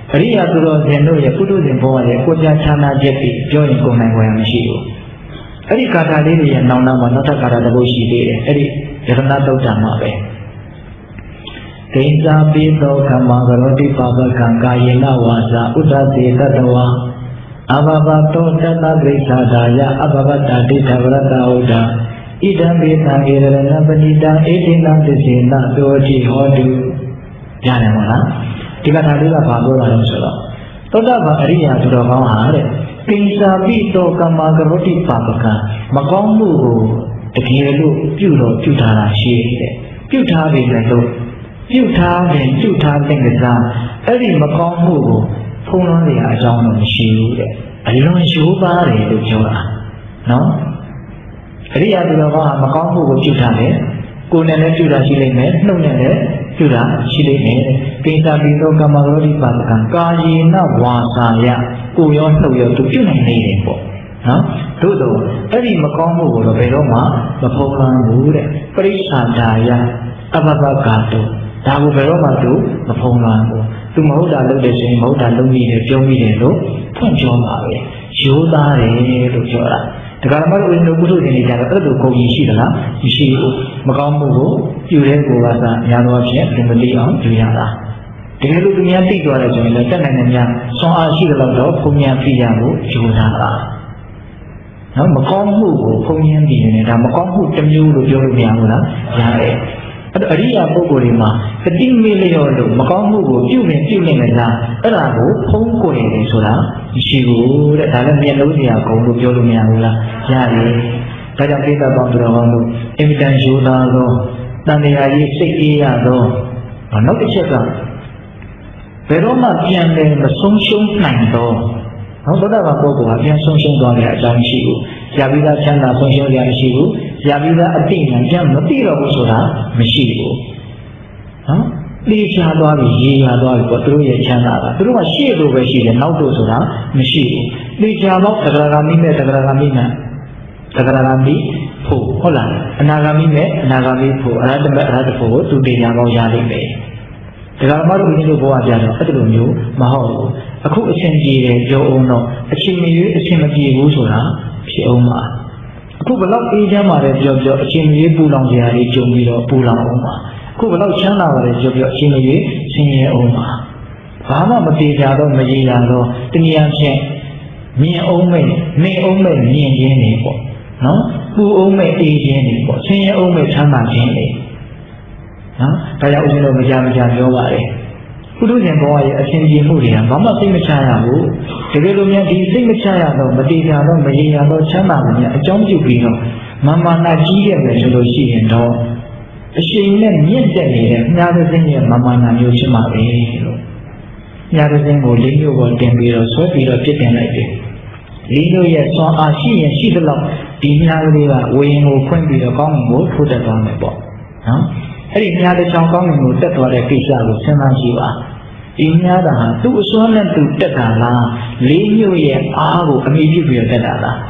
အရိယာသူတော်စင်တို့ရဲ့ပုထုဇဉ်ဘဝရဲ့ကိုယ်ပြချမ်းသာချက်တွေပြောရင်ကိုယ်နိုင်ွယ်မရှိဘူးအဲ့ဒီကာထာလေးတွေရဲ့နောက်မှာနောက်ထပ်ကာထာတစ်ပုဒ်ရှိသေးတယ်အဲ့ဒီယရဏသုတ်တံမှာပဲဒိဋ္ဌာပိသောကမ္မကရောတိပါပကံကာယေနဝါစာဥဒ္ဒစေတတဝါအဘဘတောတတပရိစ္ဆာဒါယအဘဘတာဒိဋ္ဌဝရတဥဒ္ဒဣဒံဘေသံဧရဏပဏိတံဧတိနသစ္စေနတောတိဟောတုရတယ်မဟုတ်လားဒီကထာလေးကဘာပြောတာလဲဆိုတော့သောတာပန်အရိယာသူတော်ကောင်းဟာတဲ့ကိဉ္စာပိတောကမ္မကရောတိပါပကံမကောင်းမှုကိုတကယ်လို့ပြုထားတာရှိတယ်ပြုထားပြီလည်းလို့ပြုထားတဲ့ကစားအဲ့ဒီမကောင်းမှုကိုဖုံးလွှမ်းနေရအကြောင်းတော့မရှိဘူးတဲ့အလွန်ရိုးပါတယ်လို့ပြောတာနော်အရိယာသူတော်ကောင်းဟာမကောင်းမှုကိုပြုထားတယ်ကိုယ်နဲ့လည်းပြုတာရှိလိမ့်မယ်နှုတ်နဲ့လည်းပြုတာရှိလိမ့်မယ်ကိစ္စပြီးတော့ကမ္မရောတိပါဒကံကာယေနဝါစာယကိုရောနှုတ်ရောသူပြုနိုင်နေတယ်ပေါ့နော်သို့တော့အဲ့ဒီမကောင်းမှုကိုတော့ဘယ်တော့မှမဖုံးလွှမ်းဘူးတဲ့ပရိစ္ဆာဒါယအဘဘကာတုဒါကိုဘယ်တော့မှသူမဖုံးလွှမ်းဘူးသူမဟုတ်တာလုပ်တယ်ဆိုရင်မဟုတ်တာလုပ်မိတယ်ပြောမိတယ်လို့ဖွင့်ပြောပါပဲရိုးသားတယ်လို့ပြောတာဒါကမှလို့ဦးဇင်းတို့ပုထုဇဉ်တွေကြတော့အဲ့လိုကုန်ကြီးရှိသလားမရှိဘူးမကောင်းမှုကိုပြုတဲ့ကိုယ်ကသာများသောအားဖြင့်ဒီမသိအောင်ယူရတာတကယ်လို့သူများသိသွားတယ်ဆိုရင်လည်းတက်နိုင်တဲ့များဆွမ်းအားရှိတဲ့လောက်တော့ဘုံညာပြရဖို့ယူတာလားနော်မကောင်းမှုကိုဘုံညာပြနေဒါမကောင်းမှုတစ်မျိုးလို့ပြောလို့မရဘူးလားရတယ်အဲ့တော့အရိယာပုဂ္ဂိုလ်တွေမှာတတိမေလျော်လို့မကောင်းမှုကိုပြုနေမယ်လားအဲ့ဒါကိုဖုံးကွယ်နေဆိုတာမရှိဘူးတဲ့ဒါလည်းမျက်လုံးစရာကုံလို့ပြောလို့မရဘူးလားရတယ်ဒါကြောင့်ပိဿပေါင်းတော်ကောင်းလို့အင်မတန်ယူသားသောတန်တရားကြီးစိတ်အေးရသောနောက်တစ်ချက်ကဘယ်တော့မှပြန်လည်မဆုံးရှုံးနိုင်သောသောတာပန်ပုဂ္ဂိုလ်ဟာပြန်ဆုံးရှုံးသွားတဲ့အကြောင်းမရှိဘူးရပြီးသားချမ်းသာဆုံးရှုံးရမရှိဘူးရပြီးသားအတိအမှန်ပြန်မသိတော့ဘူးဆိုတာမရှိဘူးနော်သိချသွားပြီရေးရသွားပြီပေါ့သူတို့ရဲ့ချမ်းသာတာသူတို့ကရှေ့လိုပဲရှိတယ်နောက်တို့ဆိုတာမရှိဘူးသိချတော့သဂရဂမိနဲ့သဂရဂမိနဲ့သဂရဂမိဖို့ဟုတ်လားအနာဂမိနဲ့အနာဂမိဖို့အရဟတမေအရဟတဖို့ကိုသူတရားကောင်းရလိမ့်မယ်ဒါကမှတို့ဦးဇင်းတို့ဘဝပြတော့အဲ့လိုမျိုးမဟုတ်ဘူးအခုအချင်းကြီးတယ်ပြောအောင်တော့အချင်းမရွေးအချင်းမပြေဘူးဆိုတာဖြစ်အောင်ပါအခုဘလောက်အေးချမ်းပါတယ်ပြောအချင်းမရွေးပူလောင်ကြရလေးကြုံပြီးတော့ပူလောင်အောင်ပါအခုဘလောက်ချမ်းသာပါတယ်ပြောအချင်းမရွေးဆင်းရဲအောင်ပါဘာမှမပြေကြတော့မရေရတော့တနည်းအားဖြင့်မြင်အောင်မဲ့နေအောင်မဲ့မြင်ခြင်းတွေပေါ့နော်ပူအောင်မဲ့အေးခြင်းတွေပေါ့ဆင်းရဲအောင်မဲ့ချမ်းသာခြင်းတွေနော်ဒါကြောင့်ဦးဇင်းတို့မကြပြောပါတယ်ပုထုဇဉ်ဘဝရဲ့အရှင်ကြီးမှုတွေကဘာမှစိတ်မချရဘူးတကယ်လို့များဒီစိတ်မချရတော့မတည်ကြတော့မရေရတော့ချမ်းသာမှုများအကြောင်းပြုပြီးတော့မာနကြီးခဲ့မယ်ဆိုလို့ရှိရင်တော့အရှင်နဲ့မြင့်တက်နေတဲ့မြားသင်းရဲ့မာနမျိုးဖြစ်မှာပဲလို့မြားသင်းကိုလေးမျိုးပေါ်တင်ပြီးတော့ဆွဲပြီးတော့ပြစ်တင်လိုက်တယ်လေးမျိုးရဲ့စွမ်းအားရှိရင်ရှိသလောက်ဒီမြားလေးကဝေရင်ကိုဖွင့်ပြီးတော့ကောင်းကင်ကိုထိုးတက်သွားမယ်ပေါ့နော်အဲ့ဒီမြားတစ်ချောင်းကောင်းကင်ကိုတက်သွားတဲ့ကိစ္စကိုစဉ်းစားကြည့်ပါဒီမြားတာဟာသူ့အစွမ်းနဲ့သူတက်တာလားလေးမျိုးရဲ့အားကိုအမိပြုပြီးတက်တာလား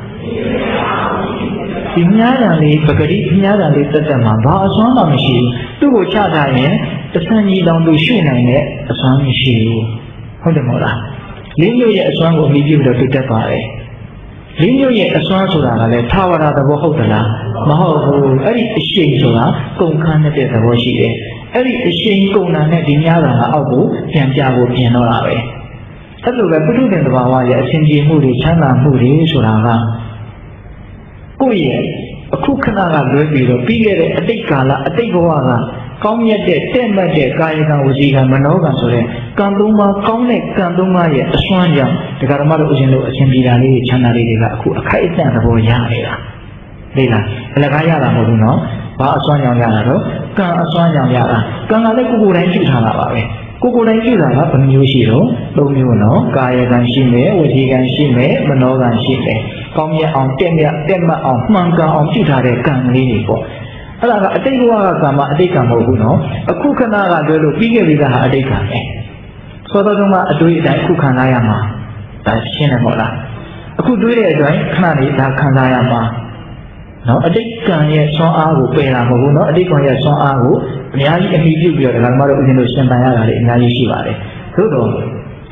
ဒီမြားတာလေးပဂတိမြားတာလေးတက်မှာဘာအစွမ်းမှမရှိဘူးသူ့ကိုချတာရင်တဆန်းကြီးတောင်သူရှုနိုင်တဲ့အစွမ်းမရှိဘူးဟုတ်တယ်မဟုတ်လားလေးမျိုးရဲ့အစွမ်းကိုအမိပြုပြီးတော့တက်ပါတယ်လေးမျိုးရဲ့အစွမ်းဆိုတာကလည်းထာဝရသဘောဟုတ်သလားမဟုတ်ဘူးအဲ့ဒီအရှိန်ဆိုတာကုန်ခန်းတဲ့သဘောရှိတယ်အဲ့ဒီအရှိန်ကုန်တာနဲ့ဒီများတာကအောက်ကိုပြန်ပြဖို့ပြင်တော့တာပဲအဲ့လိုပဲပုထုဇဉ်သဘာဝရဲ့အရှင်ကြီးမှုတွေချမ်းသာမှုတွေဆိုတာကကိုယ့်ရဲ့အခုခဏကလွဲပြီးတော့ပြီးခဲ့တဲ့အတိတ်ကာလအတိတ်ဘဝကကောင်းမြတ်တဲ့တဲ့မှတ်တဲ့ကာယကံဝစီကံမနောကံဆိုတဲ့ကံသုံးပါးကောင်းတဲ့ကံသုံးပါးရဲ့အစွမ်းကြောင့်ဒကာဓမ္မတို့အရှင်တို့အရှင်ပြည်တာလေးချမ်းသာလေးတွေကအခုအခိုက်အတန့်သဘောရနေတာလေလားအလကားရတာမဟုတ်ဘူးနော်ဘာအစွမ်းကြောင့်ရတာတော့ကံအစွမ်းကြောင့်ရတာကံကလည်းကိုယ်တိုင်းပြုထားတာပါပဲကိုယ်တိုင်းပြုတာကဘယ်မျိုးရှိတော့၃မျိုးနော်ကာယကံရှိမယ်ဝစီကံရှိမယ်မနောကံရှိမယ်ကောင်းမြတ်အောင်တက်မှတ်အောင်မှန်ကန်အောင်ပြုထားတဲ့ကံလေးတွေပေါ့အဲ့ဒါကအတိတ်ဘဝကကံမှာအတိတ်ကံမဟုတ်ဘူးနော်အခုခဏကတွဲလို့ပြီးခဲ့ပြီကဟာအတိတ်ကံပဲသောတော်တုန်းကအတွေ့အတိုင်းအခုခံစားရမှာဒါရှင်းတယ်မဟုတ်လားအခုတွေးတဲ့အတိုင်းခဏလေးဒါခံစားရမှာနော်အတိတ်ကံရဲ့ဆွမ်းအားကိုပယ်တာမဟုတ်ဘူးနော်အတိတ်ကံရဲ့ဆွမ်းအားကိုအများကြီးအမိပြုပြီးတော့ဓမ္မတို့ဦးဇင်းတို့ရှင်ပန်ရတာလေအများကြီးရှိပါတယ်သို့တော့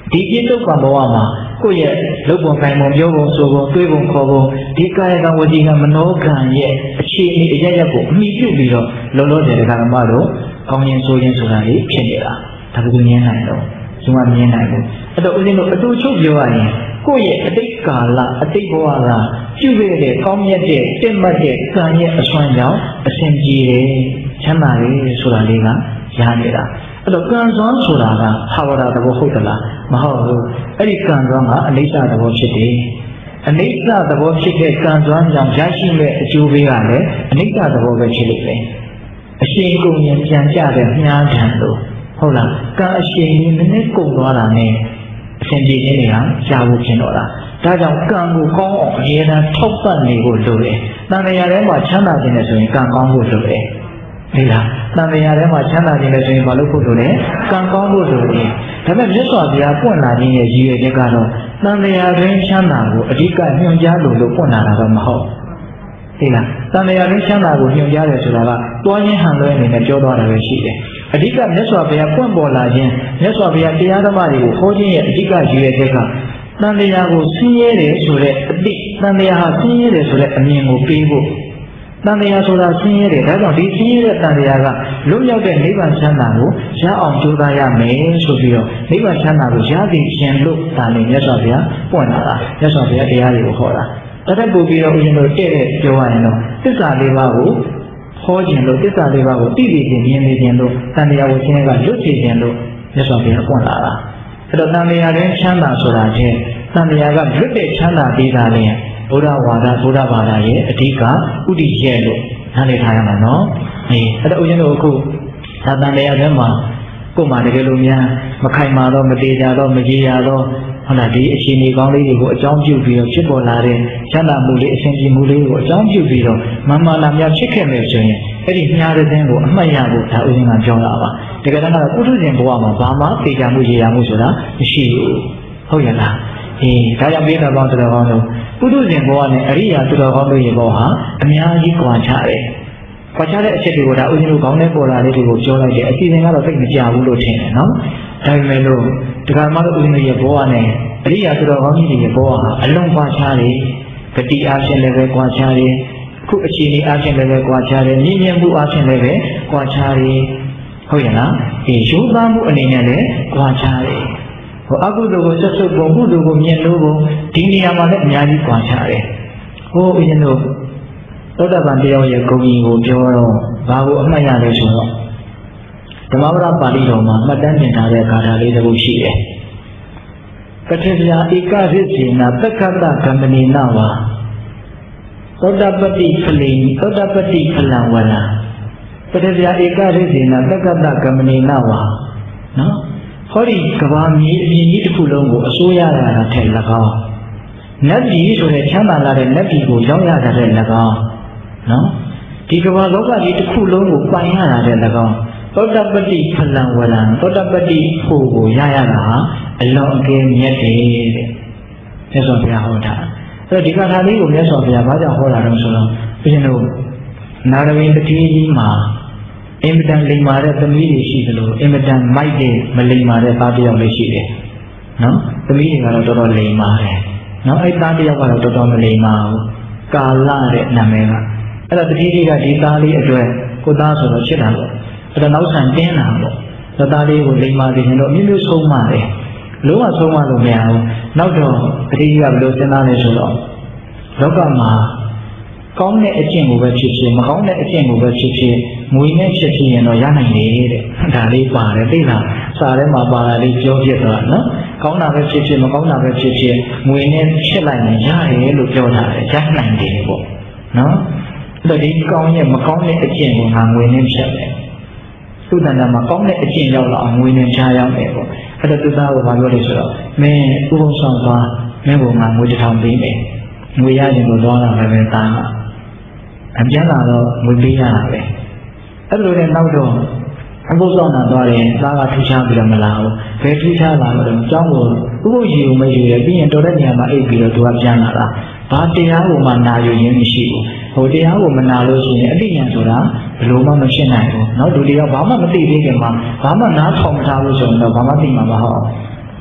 ဒီပြည့်စုံကံဘဝမှာကိုယ့်ရဲ့လုပ်ပုံကိုင်ပုံပြောပုံဆိုပုံတွေးပုံခေါ်ပုံဒီကာယကံဝစီကံမနောကံရဲ့အခြေအနေအရရက်ကိုအမိပြုပြီးတော့လုံးလုံးတဲ့ဓမ္မတို့ကောင်းရင်ဆိုရင်ဆိုတာလေးဖြစ်နေတာဒါကမြင်နိုင်တော့ဒီမှာမြင်နိုင်ဘူးအဲ့တော့ဦးဇင်းတို့အတူချုပ်ပြောရရင်ကိုယ့်ရဲ့အတိတ်ကာလအတိတ်ဘဝကပြုခဲ့တဲ့ကောင်းမြတ်တဲ့တင့်မှတ်တဲ့ကံရဲ့အစွမ်းကြောင့်အစဉ်ပြေတယ်ချမ်းသာတယ်ဆိုတာလေးကရနေတာအဲ့တော့ကံစွမ်းဆိုတာကဟာဝရသဘောဟုတ်သလားမဟုတ်ဘူးအဲ့ဒီကံစွမ်းကအနိစ္စသဘောဖြစ်တယ်အနိစ္စသဘောဖြစ်တဲ့ကံစွမ်းကြောင့်ရရှိမဲ့အကျိုးပေးကလည်းအနိစ္စသဘောပဲဖြစ်လိမ့်မယ်အရှင်ကုန်ရင်ပြန်ကြတဲ့မြားတံလို့ဟုတ်လားကံအရှင်ကြီးနည်းနည်းကုန်သွားတာနဲ့အရှင်ကြီးချင်းတွေကကြာဖို့ဖြစ်တော့တာဒါကြောင့်ကံကိုကောင်းအောင်အရင်ကထောက်ပံ့နေဖို့လိုတယ်တန်တရားထဲမှာချမ်းသာခြင်းနဲ့ဆိုရင်ကံကောင်းဖို့လိုတယ်ဟဲ့လားတန်တရားထဲမှာချမ်းသာခြင်းနဲ့ဆိုရင်ဘာလို့ဖို့လိုလဲကံကောင်းဖို့လိုတယ်ဒါပေမဲ့မြတ်စွာဘုရားပွင့်လာခြင်းရဲ့ရည်ရွယ်ချက်ကတော့တန်တရားတွင်ချမ်းသာကိုအဓိကညွှန်ကြားလို့ပွင့်လာတာတော့မဟုတ်ဟဲ့လားတန်တရားတွင်ချမ်းသာကိုညွှန်ကြားတယ်ဆိုတာကတွားခြင်းဟန်လွဲအနေနဲ့ပြောသွားတာပဲရှိတယ်အဓိကမြတ်စွာဘုရားပွင့်ပေါ်လာခြင်းမြတ်စွာဘုရားတရားဓမ္မတွေကိုဟောခြင်းရဲ့အဓိကရည်ရွယ်ချက်ကတန်တရားကိုဆင်းရဲတယ်ဆိုတဲ့အတိတန်တရားဟာဆင်းရဲတယ်ဆိုတဲ့အမြင်ကိုပေးဖို့တန်တရားဆိုတာဆင်းရဲတယ်ဒါကြောင့်ဒီဆင်းရဲတဲ့တန်တရားကလွတ်ရောက်တဲ့နိဗ္ဗာန်ချမ်းသာကိုရအောင်ကြိုးစားရမယ်ဆိုပြီးတော့နိဗ္ဗာန်ချမ်းသာကိုရသည်ခြင်းလို့ဒါနဲ့မြတ်စွာဘုရားပွင့်လာတာမြတ်စွာဘုရားတရားတွေကိုဟောတာဒါတက်ပို့ပြီးတော့ဦးဇင်းတို့တဲ့ပြောရရင်တော့သစ္စာလေးပါးကိုဟောခြင်းလို့သစ္စာလေးပါးကိုသိသိချင်းမြင်သိခြင်းလို့တန်တရားကိုရှင်းကလွတ်သိခြင်းလို့မြတ်စွာဘုရားပွင့်လာတာအဲ့တော့တန်တရားတွင်ချမ်းသာဆိုတာချင်းတန်တရားကလွတ်တဲ့ချမ်းသာပေးတာလေဘုရားဝါဒဘုရားဘာသာရဲ့အဓိကဥဒိရဲ့လို့နားလည်ထားရမှာနော်အဲ့တော့ဦးဇင်းတို့အခုသာတန်တရားထဲမှာကိုယ်မှတကယ်လို့များမခိုင်မာတော့မသေးကြတော့မကြီးရတော့ဟုတ်လားဒီအခြေအနေကောင်းလေးတွေကိုအကြောင်းပြုပြီးတော့ဖြစ်ပေါ်လာတဲ့ချမ်းသာမှုလေးအစဉ်ပြေမှုလေးကိုအကြောင်းပြုပြီးတော့မမှန်လာများဖြစ်ခဲ့မယ်ဆိုရင်အဲ့ဒီညာတဲ့ခြင်းကိုအမှတ်ရဖို့ဒါဦးဇင်းကပြောတာပါတကယ်တော့ပုထုဇဉ်ဘဝမှာဘာမှသိကြမှုရရမှုဆိုတာမရှိဘူးဟုတ်ရလားဒါကြောင့်ပြေတော်ကောင်းတော်ကောင်းတို့ပုထုဇဉ်ဘဝနဲ့အရိယာတော်ကောင်းတို့ရဲ့ဘဝဟာအများကြီးကွာခြားတယ်ကွာခြားတဲ့အချက်တွေကိုဒါဦးဇင်းတို့ကောင်းတဲ့ပေါ်လာလေးတွေကိုပြောလိုက်တယ်အစီအစဉ်ကတော့သိမကြဘူးလို့ထင်တယ်နော်ဒါပေမဲ့လို့ဒကာမတို့ဦးဇင်းတို့ရဲ့ဘဝနဲ့အရိယာတော်ကောင်းကြီးတွေရဲ့ဘဝဟာအလုံးကွာခြားတယ်ဂတိအားဖြင့်လည်းပဲကွာခြားတယ်ခုအခြေအနေအားဖြင့်လည်းပဲကွာခြားတယ်မြင့်မြတ်မှုအားဖြင့်လည်းပဲကွာခြားတယ်ဟုတ်ရဲ့လားရိုးသားမှုအနေနဲ့လည်းကွာခြားတယ်အကုသိုလ်ကိုဆက်စုပ်ပုံကုသိုလ်ကိုမြင်လို့ပုံဒီနေရာမှာလည်းအများကြီးကွာခြားတယ်ဦးဇင်းတို့သောတာပန်တရားရဲ့ဂုဏ်ကြီးကိုပြောတော့ဘာကိုအမှတ်ရလဲဆိုတော့ဓမ္မပဒပါဠိတော်မှာမှတ်တမ်းတင်ထားတဲ့ဂါထာလေးတစ်ခုရှိတယ်ပဋိစ္စယာဧကရစ္စေနသက္ကတကမ္မနိနဝါသောတပတိဖလိသောတပတိဖလံဝလံပဋိစ္စယာဧကရစ္စေနသက္ကတကမ္မနိနဝါနော်ဟောဒီကဘာမြေအပြင်ကြီးတစ်ခုလုံးကိုအစိုးရရတာထက်၎င်းနတ်ပြည်ဆိုတဲ့ချမ်းသာလာတဲ့နတ်ပြည်ကိုရောက်ရတာထက်၎င်းနော်ဒီကဘာလောကကြီးတစ်ခုလုံးကိုပိုင်ရတာထက်၎င်းသောတပတိဖလံဝလံသောတပတိဖို့ကိုရရတာဟာအလွန်အကဲမြတ်တယ်တဲ့မြတ်စွာဘုရားဟောတာအဲ့တော့ဒီကထာလေးကိုမြတ်စွာဘုရားဘာကြောင့်ဟောတာလဲဆိုတော့ဘုရင်တို့နာရဝင်းတတိကြီးမှာအင်မတန်လိမ္မာတဲ့သမီးတွေရှိသလိုအင်မတန်မိုက်တဲ့မလိမ္မာတဲ့သားတစ်ယောက်လေးရှိတယ်နော်သမီးတွေကတော့တော်တော်လိမ္မာတယ်နော်အဲ့သားတစ်ယောက်ကတော့တော်တော်မလိမ္မာဘူးကာလတဲ့နာမည်ကအဲ့တော့တတိကြီးကဒီသားလေးအတွက်ကိုသားဆိုတော့ချစ်တာပေါ့အဲ့တော့နောက်ဆန်တင်းတာပေါ့သားလေးကိုလိမ္မာစေရင်တော့အမျိုးမျိုးဆုံးမတယ်လုံးဝဆုံးမလို့မရဘူးနောက်တော့တတိကြီးကဘယ်လိုစဉ်းစားလဲဆိုတော့လောကမှာကောင်းတဲ့အကျင့်ကိုပဲဖြစ်ဖြစ်မကောင်းတဲ့အကျင့်ကိုပဲဖြစ်ဖြစ်ငွေနဲ့ဖြစ်ဖြစ်ရင်တော့ရနိုင်တယ်တဲ့ဒါလေးပါတယ်သိလားစာထဲမှာပါတာလေးပြောပြသွားနော်ကောင်းတာပဲဖြစ်ဖြစ်မကောင်းတာပဲဖြစ်ဖြစ်ငွေနဲ့ဖြစ်လိုက်ရင်ရတယ်လို့ပြောတာလေရနိုင်တယ်ပေါ့နော်အဲ့တော့ဒီကောင်းရဲ့မကောင်းတဲ့အကျင့်ကိုငါငွေနဲ့ဖြစ်တယ်သူ့တဏ္ဍာမှာကောင်းတဲ့အကျင့်ရောက်လာအောင်ငွေနဲ့ချားရောက်တယ်ပေါ့အဲ့တော့သူသားကဘာပြောလဲဆိုတော့မင်းဥပုံဆောင်သွားမင်းကငါငွေ1000ပေးမယ်ငွေရရင်ကိုသွားတာပဲသားကအပြန်လာတော့ငွေပေးရတာပဲအဲ့လိုနဲ့နောက်တော့အဘုဆောင်တာသွားတယ်သားကထူးခြားပြီးတော့မလာဘူးဘယ်ထူးခြားလာလို့အကြောင်းကိုဥပုပ်ယူမယူရပြီးရင်တော်တဲ့နေရာမှာအိပ်ပြီးတော့သူကပြန်လာတာဘာတရားကိုမှနာယူရင်းမရှိဘူးဟိုတရားကိုမနာလို့ရှိရင်အတိညာဆိုတာဘယ်လိုမှမဖြစ်နိုင်ဘူးเนาะလူတရားဘာမှမသိသေးခင်မှာဘာမှနားထောင်မထားလို့ဆိုရင်တော့ဘာမှသိမှာမဟုတ်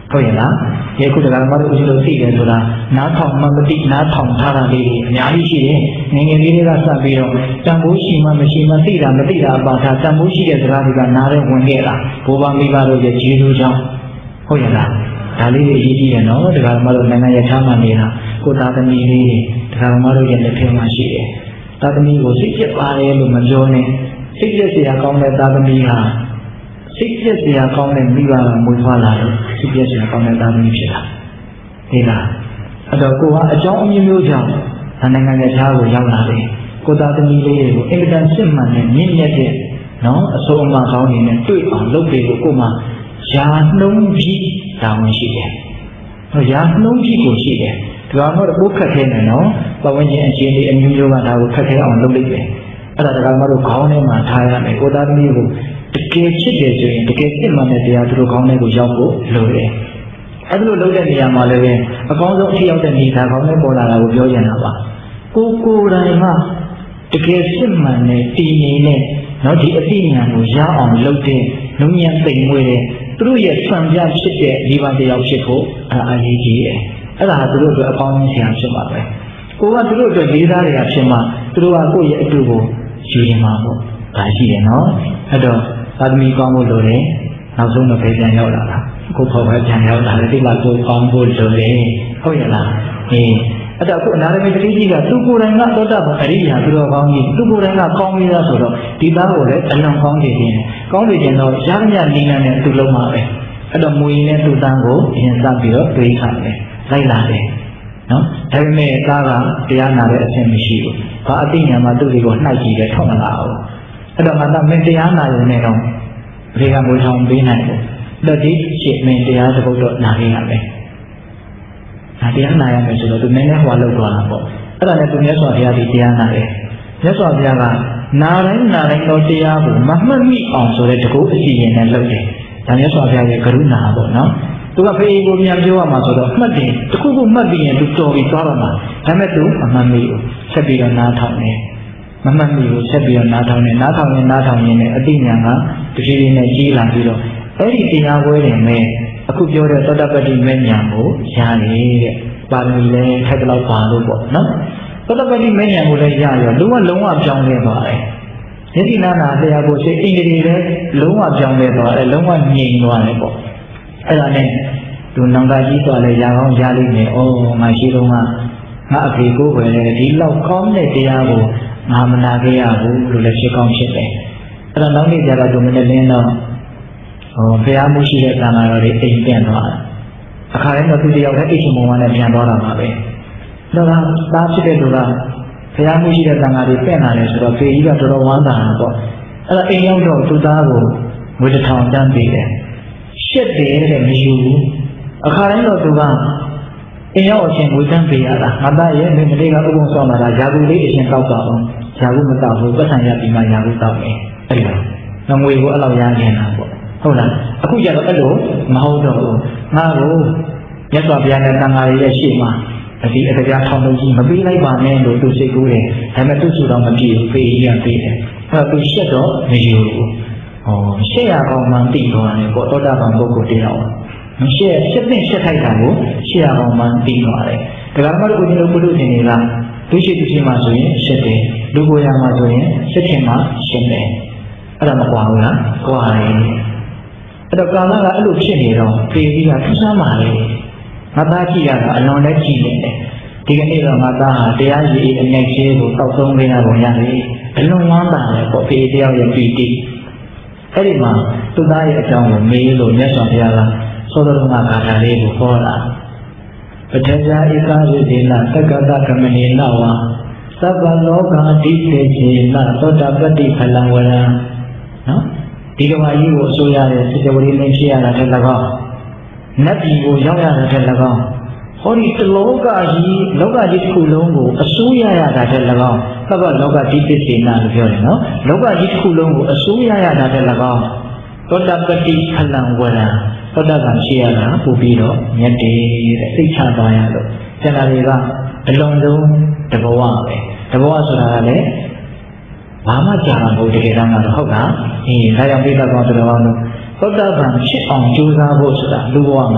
ဟုတ်ရဲ့လားဒီအခုတရားဓမ္မတို့ဦးဇင်းတို့သိတယ်ဆိုတာနားထောင်မှမသိနားထောင်ထားတာလေးတွေအများကြီးရှိတယ်ငယ်ငယ်လေးတွေကစပြီးတော့တန်ဖိုးရှိမှမရှိမှသိတာမသိတာအပါထားတန်ဖိုးရှိတဲ့စကားတွေကနားထဲဝင်ခဲ့တာဘိုးဘမိဘတို့ရဲ့ကျေးဇူးကြောင့်ဟုတ်ရဲ့လားဒါလေးတွေအရေးကြီးတယ်နော်တရားဓမ္မတို့နိုင်ငံရထားမှနေတာကိုသားသမီးလေးတရားဓမ္မတို့ရဲ့လက်ထဲမှာရှိတယ်သားသမီးကိုစိတ်ပြတ်ပါတယ်လို့မပြောနဲ့စိတ်ပြတ်စရာကောင်းတဲ့သားသမီးဟာစိတ်ပြတ်စရာကောင်းတဲ့မိဘကမွေးဖွားလာလို့စိတ်ပြတ်စရာကောင်းတဲ့သားသမီးဖြစ်တာဒီလားအဲ့တော့ကိုကအကြောင်းအမျိုးမျိုးကြောင့်နိုင်ငံရထားကိုရောက်လာတယ်ကိုသားသမီးလေးတွေကိုအင်မတန်စစ်မှန်တဲ့မြင့်မြတ်တဲ့နော်အစိုးအမကောင်းနေနဲ့တွေ့အောင်လုပ်တယ်ကိုမှယာနှုံးပြီးတောင်းရှိတယ်ဟောယာနှုံးပြီးကိုရှိတယ်ဒီကောင်တော့ဘုခက်ခဲနေနော်ပတ်ဝန်းကျင်အခြေအနေအမျိုးမျိုးကဒါကိုခက်ခဲအောင်လုပ်လိုက်တယ်အဲ့ဒါတကောင်တော့ခေါင်းထဲမှာထားရမယ်ကိုသားသမီးကိုတကယ်ချစ်တယ်ဆိုရင်တကယ်စစ်မှန်တဲ့တရားသူတို့ခေါင်းထဲကိုရောက်ဖို့လိုတယ်အဲ့လိုလုပ်တဲ့နေရာမှာလည်းပဲအကောင်းဆုံးအထီးရောက်တဲ့နေသားခေါင်းထဲပေါ်လာတာကိုပြောချင်တာပါကိုယ်တိုင်မှတကယ်စစ်မှန်တဲ့တည်ငြိမ်တဲ့နော်ဒီအသိဉာဏ်ကိုရအောင်လုပ်တဲ့လုံဉာဏ်သိမ်မွေးတဲ့သူတို့ရဲ့စံပြဖြစ်တဲ့ဒီပါတရားဖြစ်ဖို့အရေးကြီးတယ်အဲ့ဒါသူတို့အတွက်အကောင်းဆုံးဆရာဖြစ်မှာပဲကိုကသူတို့အတွက်လေးစားတွေကဖြစ်မှာသူတို့ကကိုယ့်ရဲ့အတူကိုယူရင်မှာပေါ့ဒါရှိတယ်နော်အဲ့တော့သာသမီကောင်းဖို့လိုတယ်နောက်ဆုံးတော့ပြန်ရောက်လာတာကိုဖော်ပဲပြန်ရောက်လာတယ်ဒီမှာကိုကောင်းဖို့လိုတယ်ဟုတ်ရဲ့လားအဲ့တော့အခုအနာရမေတတိကြီးကသူကိုယ်တိုင်ကသောတာပန်အရိယာသူတော်ကောင်းကြီးသူကိုယ်တိုင်ကကောင်းပြီးသားဆိုတော့ဒီသားကိုလည်းအလွန်ကောင်းနေတယ်ကောင်းနေခြင်းတော့ရဟမြနိလန်းနဲ့သူလုံးမှာပဲအဲ့တော့မွေနဲ့သူ့သားကိုရင်စပြီးတော့တွေးခါတယ်လိုက်လာတယ်နော်ဒါပေမဲ့သားကတရားနာတဲ့အဆင့်မရှိဘူးဘာအသိဉာဏ်မှသူ့တွေကိုနှိုက်ကြည့်တယ်ထောက်မလာဘူးအဲ့တော့ငါသားမင်းတရားနာရုံနဲ့တော့ဘယ်ကမွေထောင်ပေးနိုင်ဘူးတော့ဒီရှင်းမင်းတရားသဘုတ်တော့နာခဲ့ရမယ်ဒါတရားနာရမယ်ဆိုတော့သူနည်းနည်းဟွာလောက်သွားတာပေါ့အဲ့ဒါနဲ့သူမြတ်စွာဘုရားဒီတရားနာတယ်မြတ်စွာဘုရားကနာတိုင်းတော့တရားကိုမမှတ်မိအောင်ဆိုတဲ့တကူအစီရင်နဲ့လုပ်တယ်ဒါမြတ်စွာဘုရားရဲ့ကရုဏာပေါ့နော်သူကဖေးကိုပြန်ပြောရမှာဆိုတော့မှတ်တယ်တခုခုမှတ်ပြီးရင်သူတော်ပြီးသွားတော့မှာဒါမဲ့သူအမှန်မိကိုဆက်ပြီးတော့နားထောင်တယ်မမှတ်မိကိုဆက်ပြီးတော့နားထောင်တယ်နားထောင်ရင်နဲ့အသိဉာဏ်ကတဖြည်းဖြည်းနဲ့ကြီးလာပြီးတော့အဲ့ဒီတရားပွဲတွေနဲ့အခုပြောတဲ့သောတပတ္တိမဉ္ဇဉ်ကိုရတယ်တဲ့ပါရမီလည်းထိုက်တော့ပါလို့ပေါ့နော်သောတပတ္တိမဉ္ဇဉ်ကိုလည်းရရောလူကလုံးဝပြောင်းလဲသွားတယ်ယတိနာနာတရားကိုရှိအင်္ဂလိပ်လည်းလုံးဝပြောင်းလဲသွားတယ်လုံးဝငြိမ်သွားတယ်ပေါ့အဲ့ဒါနဲ့သူနောင်တကြီးသွားလဲရအောင်ရလိမ့်မယ်ဩငါရှိတော့ငါအဖေကိုပဲလေဒီလောက်ကောင်းတဲ့တရားကိုငါမနာခဲ့ရဘူးလို့လည်းဖြစ်ကောင်းဖြစ်တယ်အဲ့တော့နောက်နေ့ကျတော့သူမနေ့လင်းတော့ဘုရားမှုရှိတဲ့သံဃာတော်တွေအိမ်ပြန်သွားတယ်အခါတိုင်းတော့သူတယောက်တည်းအိမ်ရှင်ဘုံကလည်းပြန်သွားတာပါပဲတော့သားဖြစ်တဲ့သူကဘုရားမှုရှိတဲ့သံဃာတွေပြန်လာတယ်ဆိုတော့ဖေကြီးကတော်တော်ဝမ်းသာတာပေါ့အဲ့တော့အိမ်ရောက်တော့သူသားကိုငွေ1000တန်းပေးတယ်ရှက်တယ်တဲ့မယူဘူးအခါတိုင်းတော့သူကအိမ်ရောက်အချင်းငွေတန်းပေးရတာငါသားရဲ့မင်းကလေးကဥပုံဆောင်လာတာယာကူလေးအရှင်တောက်တော့ယာကူမတောက်ဘူးပတ်စံရပြီးမှယာကူတောက်တယ်အဲ့လိုငွေကိုအဲ့လောက်ရနေတာပေါ့ဟုတ်လားအခုကျတော့အဲ့လိုမဟုတ်တော့ဘူးငါကိုမြတ်စွာဘုရားနဲ့သံဃာရဲ့ရှေ့မှာဒီအတရားထောင်လို့ကြီးမပေးလိုက်ပါနဲ့လို့သူစိတ်ကူးတယ်ဒါပေမဲ့သူ့ဆူတော့မပြည့်ဘူးပေးရပေးတယ်အဲ့တော့သူရှက်တော့မယူဘူးရှက်ရကောင်းမှသိသွားတယ်ပေါ့သောတာပန်ပုဂ္ဂိုလ်တရားမရှက်တဲ့ရှက်ထိုက်တာကိုရှက်ရကောင်းမှသိသွားတယ်ဒါကမှတို့ဦးဇင်းတို့ပုထုဇဉ်တွေကသူရှိသူရှိမှဆိုရင်ရှက်တယ်လူကိုရမှဆိုရင်ရှက်ခင်မှရှက်တယ်အဲ့ဒါမကွာဘူးလားကွာတယ်အဲ့တော့ကာလကအဲ့လိုဖြစ်နေတော့ပေပြီးတာထဆမ်းပါလေငါသားကြည့်ရတာအလွန်လည်းကြည့်နေတယ်ဒီကနေ့တော့ငါသားဟာတရားရည်အငြိမ့်သေးကိုတောက်ဆုံးပေးရပုံရတယ်အလွန်ဝမ်းသာတယ်ပေါ့ပေတရားရဲ့ပီတိအဲ့ဒီမှာသူသားရဲ့အကြောင်းကိုမေးလို့မြတ်စွာဘုရားကသောတော်ကဂါထာလေးကိုဟောတာပဋ္ဌာဧကာရိဒေနသက္ကတကမဏေနဝါသဗ္ဗလောကအဓိတေချေနသောတာပတ္တိဖလံဝရံနော်ဒီကမာကြီးကိုအစိုးရတဲ့စေတဝရီမင်းဖြစ်ရတာတဲ့၎င်းနတ်ပြည်ကိုရောက်ရတာတဲ့၎င်းဟောဒီတလောကကြီးလောကကြီးတစ်ခုလုံးကိုအစိုးရရတာတဲ့၎င်းသဗ္ဗလောကတိပစ္စေနာလို့ပြောတယ်နော်လောကကြီးတစ်ခုလုံးကိုအစိုးရရတာတဲ့၎င်းသောတာပတ္တိဖလံဝရံသောတာပန်ဖြစ်ရတာပို့ပြီးတော့မြတ်တယ်တဲ့စိတ်ချသွားရလို့ကျန်တာတွေကအလုံးစုံတဘဝပဲတဘဝဆိုတာကလည်းဘာမှကြာမှာမဟုတ်တကယ်တမ်းကတော့ဟုတ်လားဒါကြောင့်ပြိဿကောင်တော်တော်အောင်သောတာပန်ဖြစ်အောင်ကြိုးစားဖို့ဆိုတာလူဘဝမှာပ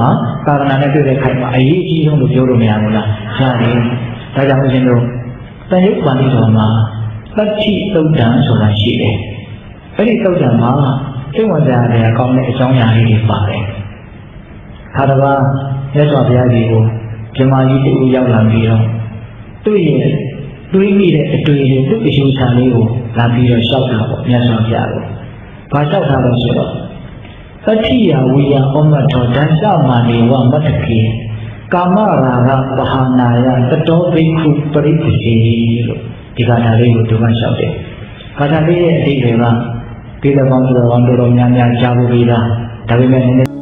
သာသနာနဲ့တွေ့တဲ့ခိုင်မှာအရေးကြီးဆုံးလို့ပြောလို့မရဘူးလားရတယ်ဒါကြောင့်ဦးဇင်းတို့တန်ရုပ်ပါဠိတော်မှာသတ္တိသုတ်တံဆိုတာရှိတယ်အဲ့ဒီသုတ်တံမှာသိဝင်ကြရတဲ့အကောင်းတဲ့အကြောင်းအရာလေးတွေပါတယ်ခါတစ်ပါးမြတ်စွာဘုရားကြီးကိုဇမားကြီးတူရောက်လာပြီးတော့သူ့ရဲ့တွေးမိတဲ့အတွေ့အကြုံသူ့အယူဆလေးကိုလာပြီးတော့ရှောက်တာပေါ့မြတ်စွာဘုရားကိုဘာလျှောက်ထားလို့ဆိုတော့သတိယဝိယဩမတ်တော်တန်စမာနေဝမတ္တကေကာမရာဂပဟာနာယတတောဘိက္ခုပရိသေလို့ဒီကထာလေးကိုသူကလျှောက်တယ်ကထာလေးရဲ့အဓိပ္ပာယ်ကဒီလိုကောင်းတော်တော်များများကြားဖို့ပြီးသားဒါပေမဲ့